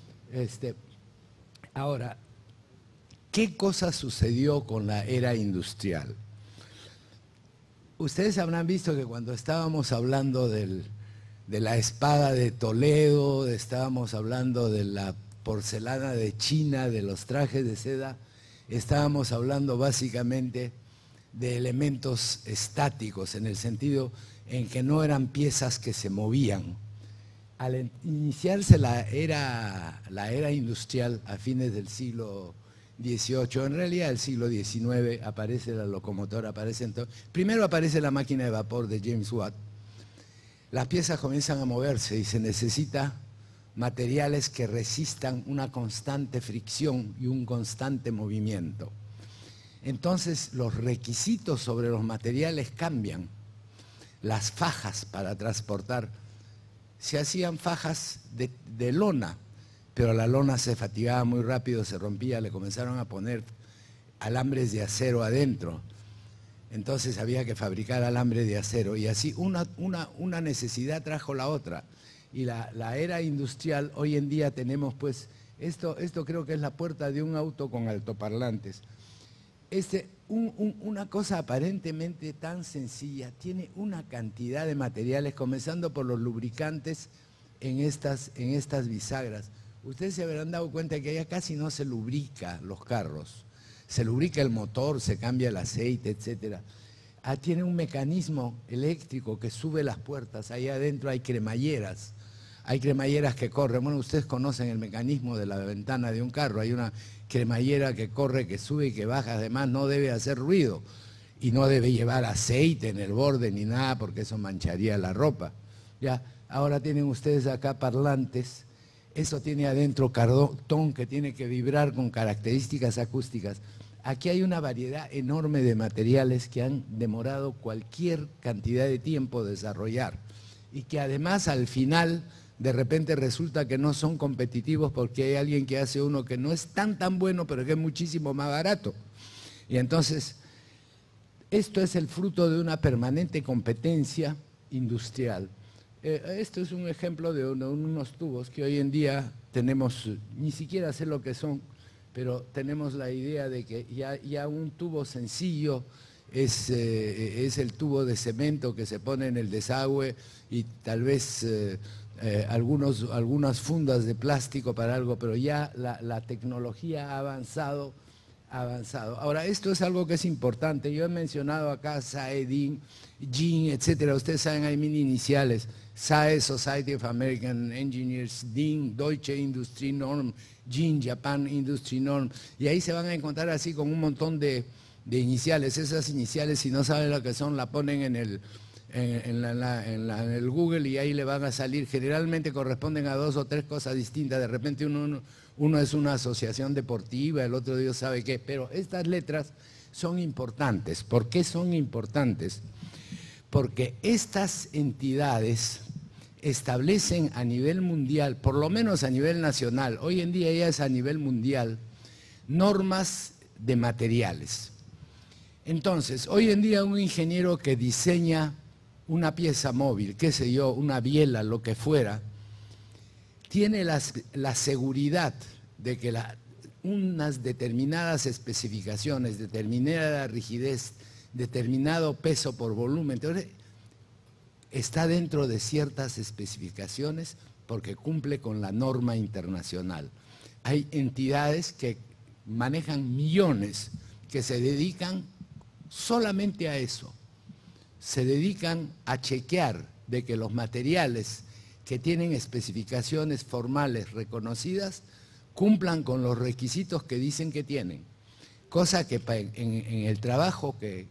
ahora, ¿qué cosa sucedió con la era industrial? Ustedes habrán visto que cuando estábamos hablando de la espada de Toledo, estábamos hablando de la porcelana de China, de los trajes de seda, estábamos hablando básicamente de elementos estáticos, en el sentido en que no eran piezas que se movían. Al iniciarse la era industrial a fines del siglo XVIII, en realidad el siglo XIX, aparece la locomotora, primero aparece la máquina de vapor de James Watt. Las piezas comienzan a moverse y se necesita materiales que resistan una constante fricción y un constante movimiento. Entonces los requisitos sobre los materiales cambian. Las fajas para transportar, se hacían fajas de lona, pero la lona se fatigaba muy rápido, se rompía, le comenzaron a poner alambres de acero adentro. Entonces había que fabricar alambre de acero, y así una necesidad trajo la otra. Y la era industrial, hoy en día tenemos pues, esto creo que es la puerta de un auto con altoparlantes. Una cosa aparentemente tan sencilla, tiene una cantidad de materiales, comenzando por los lubricantes en estas bisagras. Ustedes se habrán dado cuenta que ya casi no se lubrica los carros. Se lubrica el motor, se cambia el aceite, etc. Tiene un mecanismo eléctrico que sube las puertas. Ahí adentro hay cremalleras. Hay cremalleras que corren. Bueno, ustedes conocen el mecanismo de la ventana de un carro. Hay una cremallera que corre, que sube y que baja. Además, no debe hacer ruido. Y no debe llevar aceite en el borde ni nada, porque eso mancharía la ropa. Ya, ahora tienen ustedes acá parlantes. Eso tiene adentro cartón que tiene que vibrar con características acústicas. Aquí hay una variedad enorme de materiales que han demorado cualquier cantidad de tiempo desarrollar, y que además al final de repente resulta que no son competitivos, porque hay alguien que hace uno que no es tan bueno, pero que es muchísimo más barato. Y entonces, esto es el fruto de una permanente competencia industrial. Esto es un ejemplo de unos tubos que hoy en día tenemos, ni siquiera sé lo que son, pero tenemos la idea de que ya un tubo sencillo es el tubo de cemento que se pone en el desagüe, y tal vez algunas fundas de plástico para algo, pero ya la tecnología ha avanzado. Ahora, esto es algo que es importante. Yo he mencionado acá SAE, DIN, GIN, etcétera. Ustedes saben, hay mini iniciales. SAE, Society of American Engineers, DIN, Deutsche Industrie Norm, GIN, Japan Industry Norm. Y ahí se van a encontrar así con un montón de iniciales. Esas iniciales, si no saben lo que son, la ponen en el Google, y ahí le van a salir. Generalmente corresponden a 2 o 3 cosas distintas. De repente uno es una asociación deportiva, el otro Dios sabe qué, pero estas letras son importantes. ¿Por qué son importantes? Porque estas entidades establecen a nivel mundial, por lo menos a nivel nacional, hoy en día ya es a nivel mundial, normas de materiales. Entonces, hoy en día un ingeniero que diseña una pieza móvil, qué sé yo, una biela, lo que fuera, tiene la seguridad de que unas determinadas especificaciones, determinada rigidez, determinado peso por volumen, entonces, está dentro de ciertas especificaciones porque cumple con la norma internacional. Hay entidades que manejan millones, que se dedican solamente a eso. Se dedican a chequear de que los materiales que tienen especificaciones formales reconocidas cumplan con los requisitos que dicen que tienen. Cosa que en el trabajo que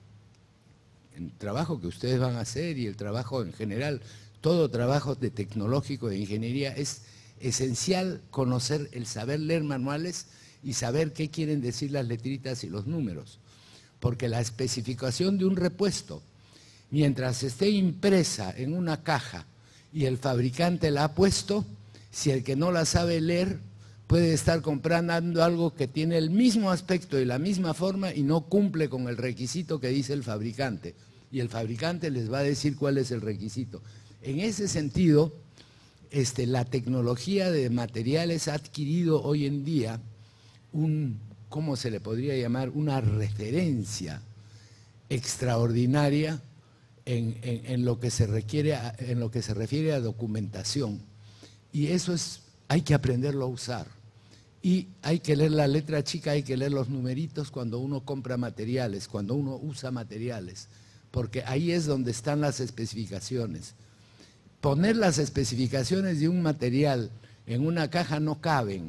ustedes van a hacer y el trabajo en general, todo trabajo de tecnológico, de ingeniería, es esencial conocer el saber leer manuales y saber qué quieren decir las letritas y los números. Porque la especificación de un repuesto, mientras esté impresa en una caja y el fabricante la ha puesto, si el que no la sabe leer puede estar comprando algo que tiene el mismo aspecto y la misma forma y no cumple con el requisito que dice el fabricante. Y el fabricante les va a decir cuál es el requisito. En ese sentido, la tecnología de materiales ha adquirido hoy en día ¿cómo se le podría llamar? Una referencia extraordinaria en lo que se refiere a documentación. Y eso hay que aprenderlo a usar. Y hay que leer la letra chica, hay que leer los numeritos cuando uno compra materiales, cuando uno usa materiales, porque ahí es donde están las especificaciones. Poner las especificaciones de un material en una caja no caben.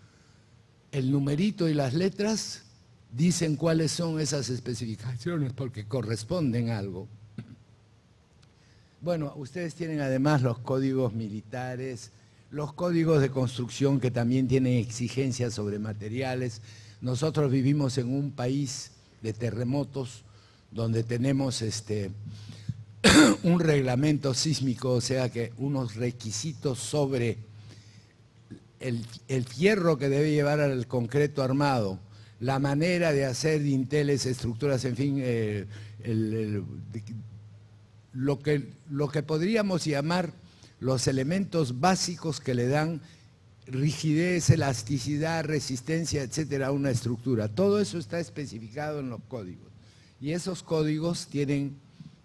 El numerito y las letras dicen cuáles son esas especificaciones porque corresponden a algo. Bueno, ustedes tienen además los códigos militares, los códigos de construcción que también tienen exigencias sobre materiales. Nosotros vivimos en un país de terremotos donde tenemos un reglamento sísmico, o sea que unos requisitos sobre el fierro que debe llevar al concreto armado, la manera de hacer dinteles, estructuras, en fin, lo que podríamos llamar los elementos básicos que le dan rigidez, elasticidad, resistencia, etcétera, a una estructura. Todo eso está especificado en los códigos. Y esos códigos tienen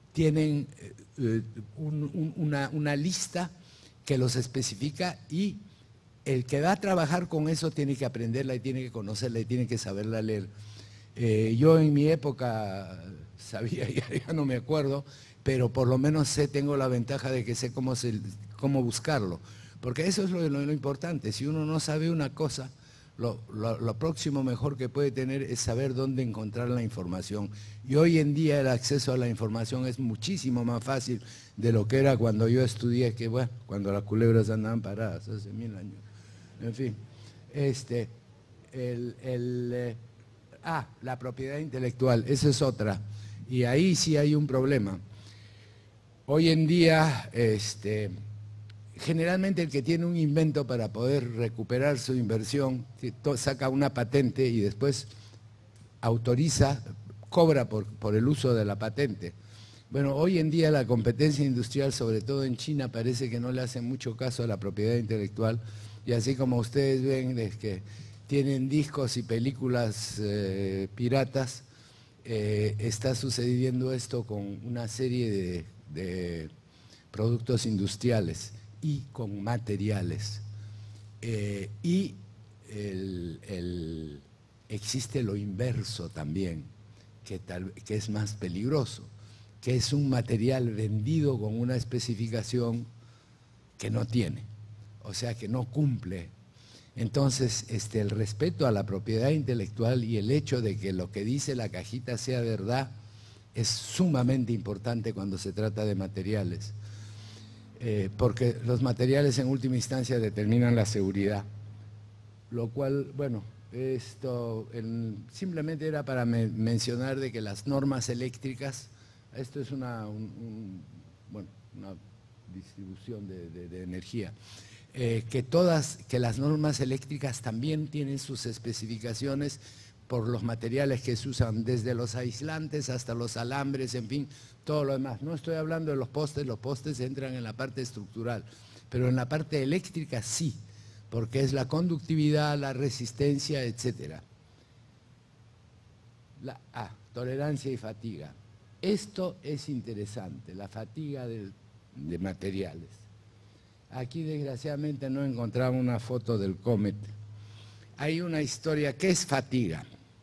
una lista que los especifica y el que va a trabajar con eso tiene que aprenderla y tiene que conocerla y tiene que saberla leer. Yo en mi época sabía, ya no me acuerdo, pero por lo menos tengo la ventaja de que sé cómo buscarlo. Porque eso es lo importante. Si uno no sabe una cosa, lo próximo mejor que puede tener es saber dónde encontrar la información. Y hoy en día el acceso a la información es muchísimo más fácil de lo que era cuando yo estudié, que bueno, cuando las culebras andaban paradas, hace 1000 años. En fin, la propiedad intelectual, esa es otra. Y ahí sí hay un problema. Hoy en día, generalmente el que tiene un invento para poder recuperar su inversión, saca una patente y después autoriza, cobra por el uso de la patente. Bueno, hoy en día la competencia industrial, sobre todo en China, parece que no le hace mucho caso a la propiedad intelectual. Y así como ustedes ven que tienen discos y películas piratas, está sucediendo esto con una serie de productos industriales y con materiales. Existe lo inverso también, que es más peligroso, que es un material vendido con una especificación que no tiene, o sea que no cumple. Entonces, el respeto a la propiedad intelectual y el hecho de que lo que dice la cajita sea verdad es sumamente importante cuando se trata de materiales. Porque los materiales en última instancia determinan la seguridad. Lo cual, bueno, esto simplemente era para mencionar de que las normas eléctricas, esto es una distribución de energía, que las normas eléctricas también tienen sus especificaciones por los materiales que se usan, desde los aislantes hasta los alambres, en fin, todo lo demás. No estoy hablando de los postes entran en la parte estructural, pero en la parte eléctrica sí, porque es la conductividad, la resistencia, etc. Tolerancia y fatiga. Esto es interesante, la fatiga de materiales. Aquí desgraciadamente no encontramos una foto del Comet. Hay una historia, ¿qué es fatiga?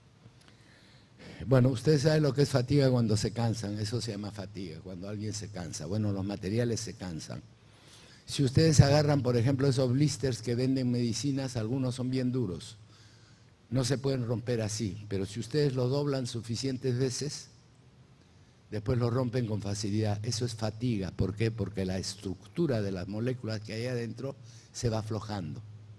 Bueno, ustedes saben lo que es fatiga cuando se cansan, eso se llama fatiga, cuando alguien se cansa. Bueno, los materiales se cansan. Si ustedes agarran, por ejemplo, esos blisters que venden medicinas, algunos son bien duros. No se pueden romper así, pero si ustedes lo doblan suficientes veces, después lo rompen con facilidad. Eso es fatiga. ¿Por qué? Porque la estructura de las moléculas que hay adentro se va aflojando.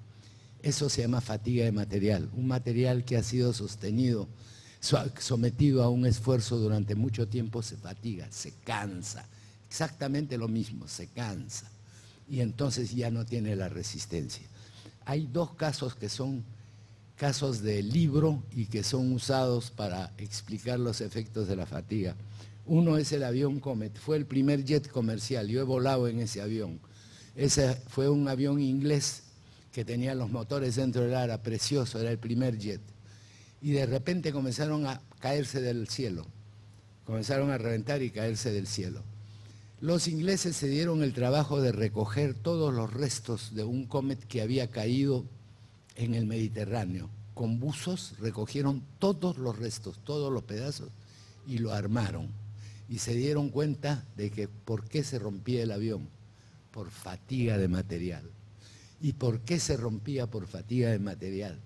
Eso se llama fatiga de material. Un material que ha sido sostenido, sometido a un esfuerzo durante mucho tiempo, se fatiga, se cansa. Exactamente lo mismo, se cansa. Y entonces ya no tiene la resistencia. Hay dos casos que son casos de libro y que son usados para explicar los efectos de la fatiga. Uno es el avión Comet, fue el primer jet comercial, yo he volado en ese avión. Ese fue un avión inglés que tenía los motores dentro del ala, precioso, era el primer jet. Y de repente comenzaron a caerse del cielo, comenzaron a reventar y caerse del cielo. Los ingleses se dieron el trabajo de recoger todos los restos de un Comet que había caído en el Mediterráneo. Con buzos recogieron todos los restos, todos los pedazos y lo armaron. Y se dieron cuenta de que por qué se rompía el avión, por fatiga de material. ¿Y por qué se rompía por fatiga de material?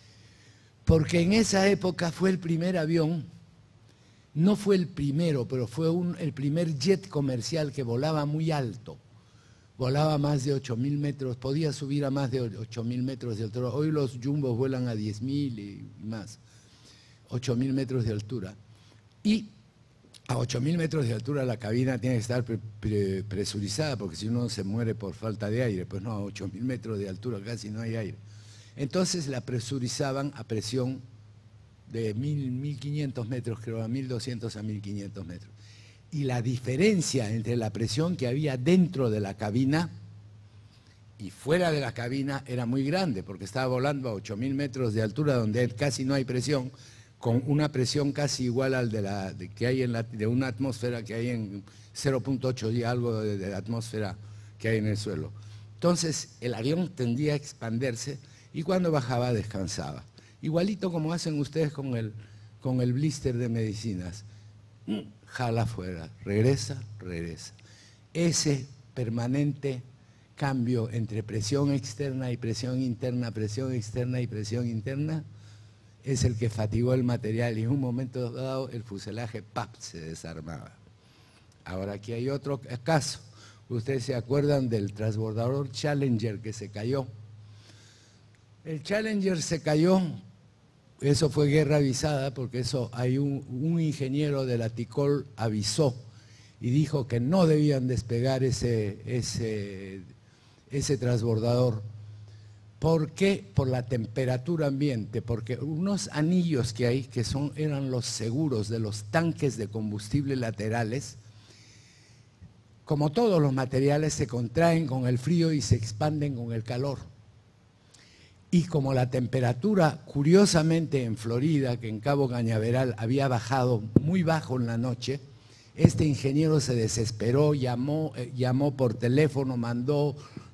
Porque en esa época fue el primer avión, no fue el primero, pero fue el primer jet comercial que volaba muy alto. Volaba más de 8.000 metros, podía subir a más de 8.000 metros de altura. Hoy los jumbos vuelan a 10.000 y más, 8.000 metros de altura. Y a 8.000 metros de altura la cabina tiene que estar presurizada, porque si uno se muere por falta de aire, pues no, a 8.000 metros de altura casi no hay aire. Entonces la presurizaban a presión de 1.500 metros, creo, a 1.200 a 1.500 metros. Y la diferencia entre la presión que había dentro de la cabina y fuera de la cabina era muy grande, porque estaba volando a 8.000 metros de altura, donde casi no hay presión, con una presión casi igual al que hay de una atmósfera que hay en 0.8 y algo de la atmósfera que hay en el suelo. Entonces el avión tendía a expandirse y cuando bajaba descansaba. Igualito como hacen ustedes con el blister de medicinas. Jala afuera, regresa, regresa. Ese permanente cambio entre presión externa y presión interna, presión externa y presión interna, es el que fatigó el material y en un momento dado el fuselaje ¡pap!, se desarmaba. Ahora aquí hay otro caso. Ustedes se acuerdan del transbordador Challenger que se cayó. El Challenger se cayó, eso fue guerra avisada, porque eso hay un ingeniero de la TICOL avisó y dijo que no debían despegar ese transbordador. ¿Por qué? Por la temperatura ambiente, porque unos anillos que hay, que eran los seguros de los tanques de combustible laterales, como todos los materiales, se contraen con el frío y se expanden con el calor. Y como la temperatura, curiosamente en Florida, que en Cabo Cañaveral había bajado muy bajo en la noche, este ingeniero se desesperó, llamó por teléfono, mandó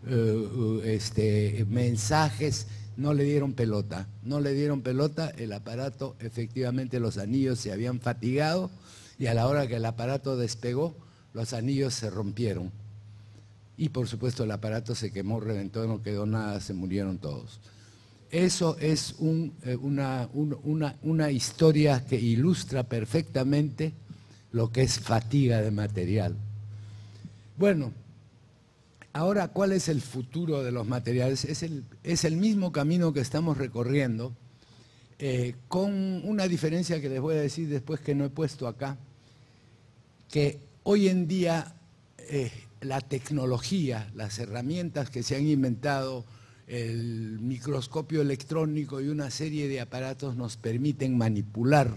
mensajes, no le dieron pelota. No le dieron pelota, el aparato, efectivamente los anillos se habían fatigado y a la hora que el aparato despegó, los anillos se rompieron. Y por supuesto el aparato se quemó, reventó, no quedó nada, se murieron todos. Eso es una historia que ilustra perfectamente lo que es fatiga de material. Bueno, ahora, ¿cuál es el futuro de los materiales? Es el mismo camino que estamos recorriendo, con una diferencia que les voy a decir después, que no he puesto acá, que hoy en día la tecnología, las herramientas que se han inventado, el microscopio electrónico y una serie de aparatos nos permiten manipular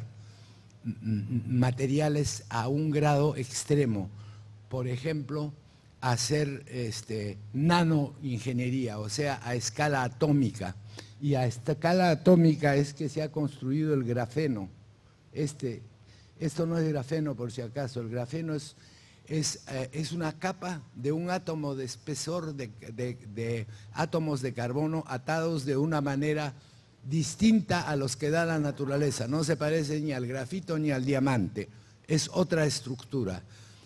materiales a un grado extremo. Por ejemplo, hacer nanoingeniería, o sea, a escala atómica. Y a escala atómica es que se ha construido el grafeno. Esto no es grafeno por si acaso, el grafeno es una capa de un átomo de espesor de átomos de carbono atados de una manera distinta a los que da la naturaleza. No se parece ni al grafito ni al diamante, es otra estructura.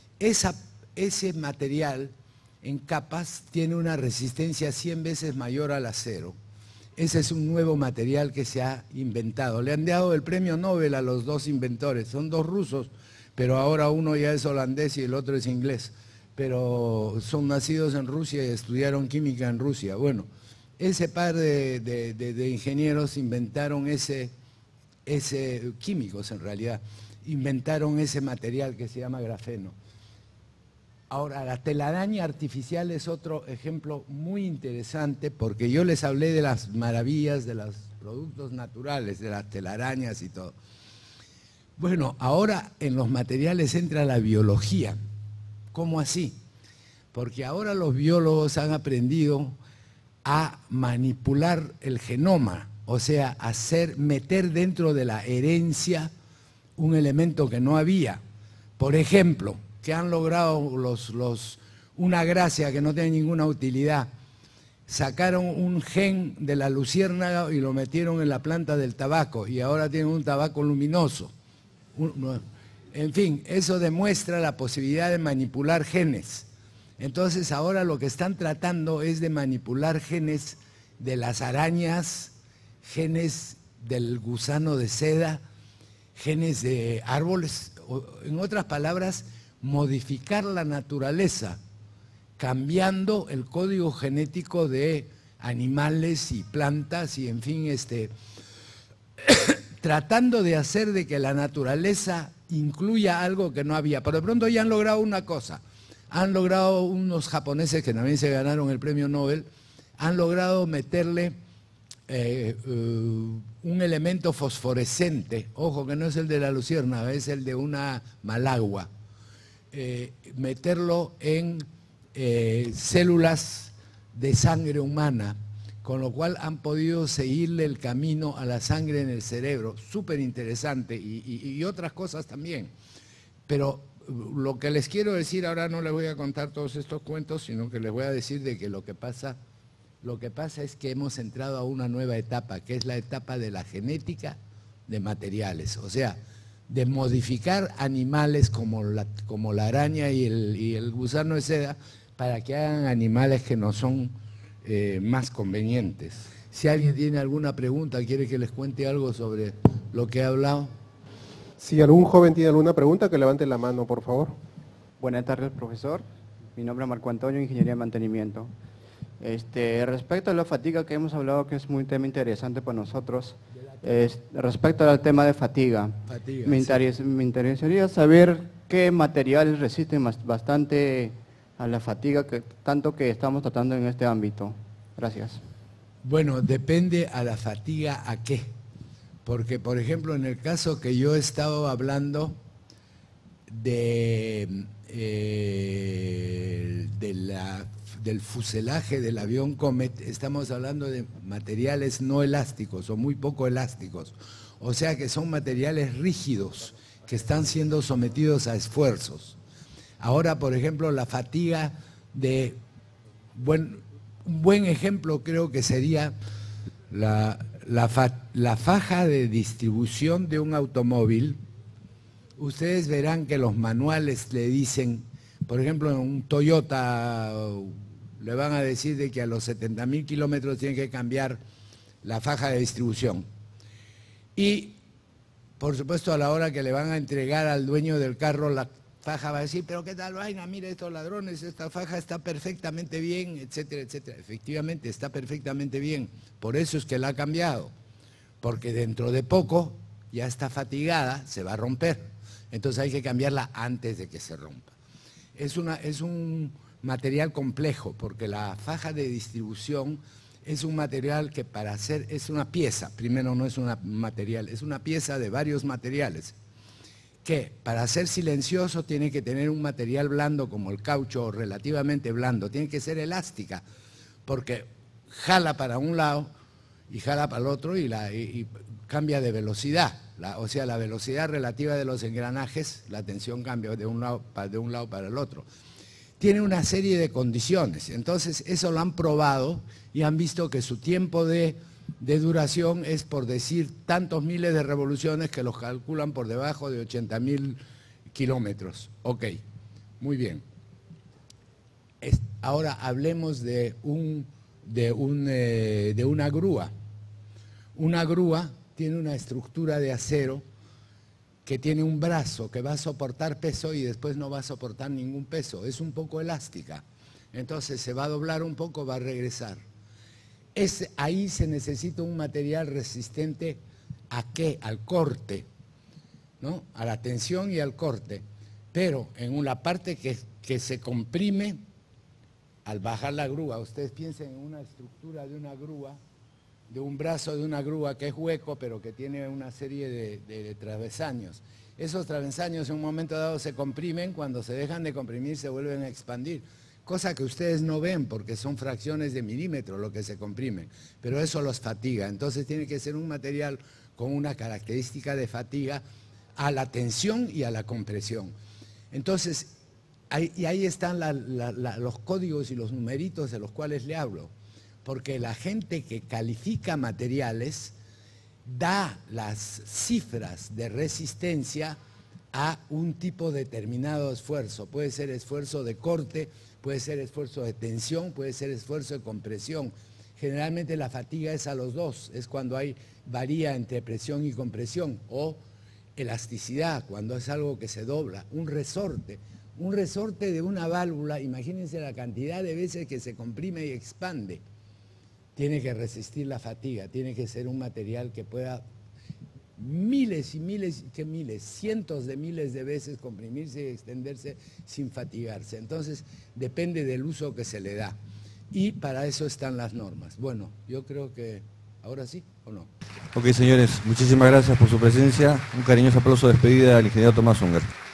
Ese material en capas tiene una resistencia 100 veces mayor al acero. Ese es un nuevo material que se ha inventado. Le han dado el premio Nobel a los dos inventores, son dos rusos, pero ahora uno ya es holandés y el otro es inglés, pero son nacidos en Rusia y estudiaron química en Rusia. Bueno, ese par de ingenieros inventaron químicos en realidad, inventaron ese material que se llama grafeno. Ahora, la telaraña artificial es otro ejemplo muy interesante porque yo les hablé de las maravillas de los productos naturales, de las telarañas y todo. Bueno, ahora en los materiales entra la biología. ¿Cómo así? Porque ahora los biólogos han aprendido a manipular el genoma, o sea, meter dentro de la herencia un elemento que no había. Por ejemplo, que han logrado una gracia que no tiene ninguna utilidad. Sacaron un gen de la luciérnaga y lo metieron en la planta del tabaco y ahora tienen un tabaco luminoso. En fin, eso demuestra la posibilidad de manipular genes. Entonces ahora lo que están tratando es de manipular genes de las arañas, genes del gusano de seda, genes de árboles, en otras palabras, modificar la naturaleza, cambiando el código genético de animales y plantas y en fin, tratando de hacer de que la naturaleza incluya algo que no había. Pero de pronto ya han logrado una cosa, han logrado unos japoneses que también se ganaron el premio Nobel, han logrado meterle un elemento fosforescente, ojo que no es el de la luciérnaga, es el de una malagua, meterlo en células de sangre humana, con lo cual han podido seguirle el camino a la sangre en el cerebro, súper interesante, y otras cosas también. Pero lo que les quiero decir, ahora no les voy a contar todos estos cuentos, sino que les voy a decir de que lo que pasa es que hemos entrado a una nueva etapa, que es la etapa de la genética de materiales, o sea, de modificar animales como la araña y el gusano de seda para que hagan animales que no son más convenientes. Si alguien tiene alguna pregunta, quiere que les cuente algo sobre lo que he hablado. Si algún joven tiene alguna pregunta, que levante la mano, por favor. Buenas tardes, profesor. Mi nombre es Marco Antonio, Ingeniería de Mantenimiento. Respecto a la fatiga que hemos hablado, que es un tema interesante para nosotros, respecto al tema de fatiga, me interesaría saber qué materiales resisten bastante a la fatiga, tanto que estamos tratando en este ámbito. Gracias. Bueno, depende a la fatiga a qué. Porque, por ejemplo, en el caso que yo he estado hablando del fuselaje del avión Comet, estamos hablando de materiales no elásticos o muy poco elásticos. O sea que son materiales rígidos que están siendo sometidos a esfuerzos. Ahora, por ejemplo, la fatiga un buen ejemplo creo que sería la faja de distribución de un automóvil. Ustedes verán que los manuales le dicen, por ejemplo, en un Toyota le van a decir de que a los 70.000 kilómetros tienen que cambiar la faja de distribución. Y, por supuesto, a la hora que le van a entregar al dueño del carro la faja va a decir, pero qué tal vaina, mire estos ladrones, esta faja está perfectamente bien, etcétera, etcétera. Efectivamente, está perfectamente bien, por eso es que la ha cambiado, porque dentro de poco ya está fatigada, se va a romper, entonces hay que cambiarla antes de que se rompa. Es un material complejo, porque la faja de distribución es un material que para hacer, es una pieza, primero no es un material, es una pieza de varios materiales, que para ser silencioso tiene que tener un material blando como el caucho, o relativamente blando, tiene que ser elástica, porque jala para un lado y jala para el otro y cambia de velocidad, o sea, la velocidad relativa de los engranajes, la tensión cambia de un lado para el otro. Tiene una serie de condiciones, entonces eso lo han probado y han visto que su tiempo de duración es, por decir, tantos miles de revoluciones que los calculan por debajo de 80.000 kilómetros. Ok, muy bien. Ahora hablemos de una grúa. Una grúa tiene una estructura de acero que tiene un brazo que va a soportar peso y después no va a soportar ningún peso. Es un poco elástica. Entonces se va a doblar un poco, va a regresar. Ahí se necesita un material resistente ¿a qué? Al corte, ¿no? A la tensión y al corte. Pero en una parte que se comprime al bajar la grúa. Ustedes piensen en una estructura de una grúa, de un brazo de una grúa que es hueco, pero que tiene una serie de travesaños. Esos travesaños en un momento dado se comprimen, cuando se dejan de comprimir se vuelven a expandir, cosa que ustedes no ven porque son fracciones de milímetro lo que se comprime, pero eso los fatiga. Entonces tiene que ser un material con una característica de fatiga a la tensión y a la compresión. Entonces, ahí están los códigos y los numeritos de los cuales le hablo. Porque la gente que califica materiales da las cifras de resistencia a un tipo determinado de esfuerzo. Puede ser esfuerzo de corte, puede ser esfuerzo de tensión, puede ser esfuerzo de compresión. Generalmente la fatiga es a los dos, es cuando varía entre presión y compresión, o elasticidad, cuando es algo que se dobla, un resorte de una válvula, imagínense la cantidad de veces que se comprime y expande. Tiene que resistir la fatiga, tiene que ser un material que pueda cientos de miles de veces comprimirse y extenderse sin fatigarse. Entonces, depende del uso que se le da. Y para eso están las normas. Bueno, yo creo que ahora sí, ¿o no? Ok, señores, muchísimas gracias por su presencia. Un cariñoso aplauso de despedida al ingeniero Tomás Unger.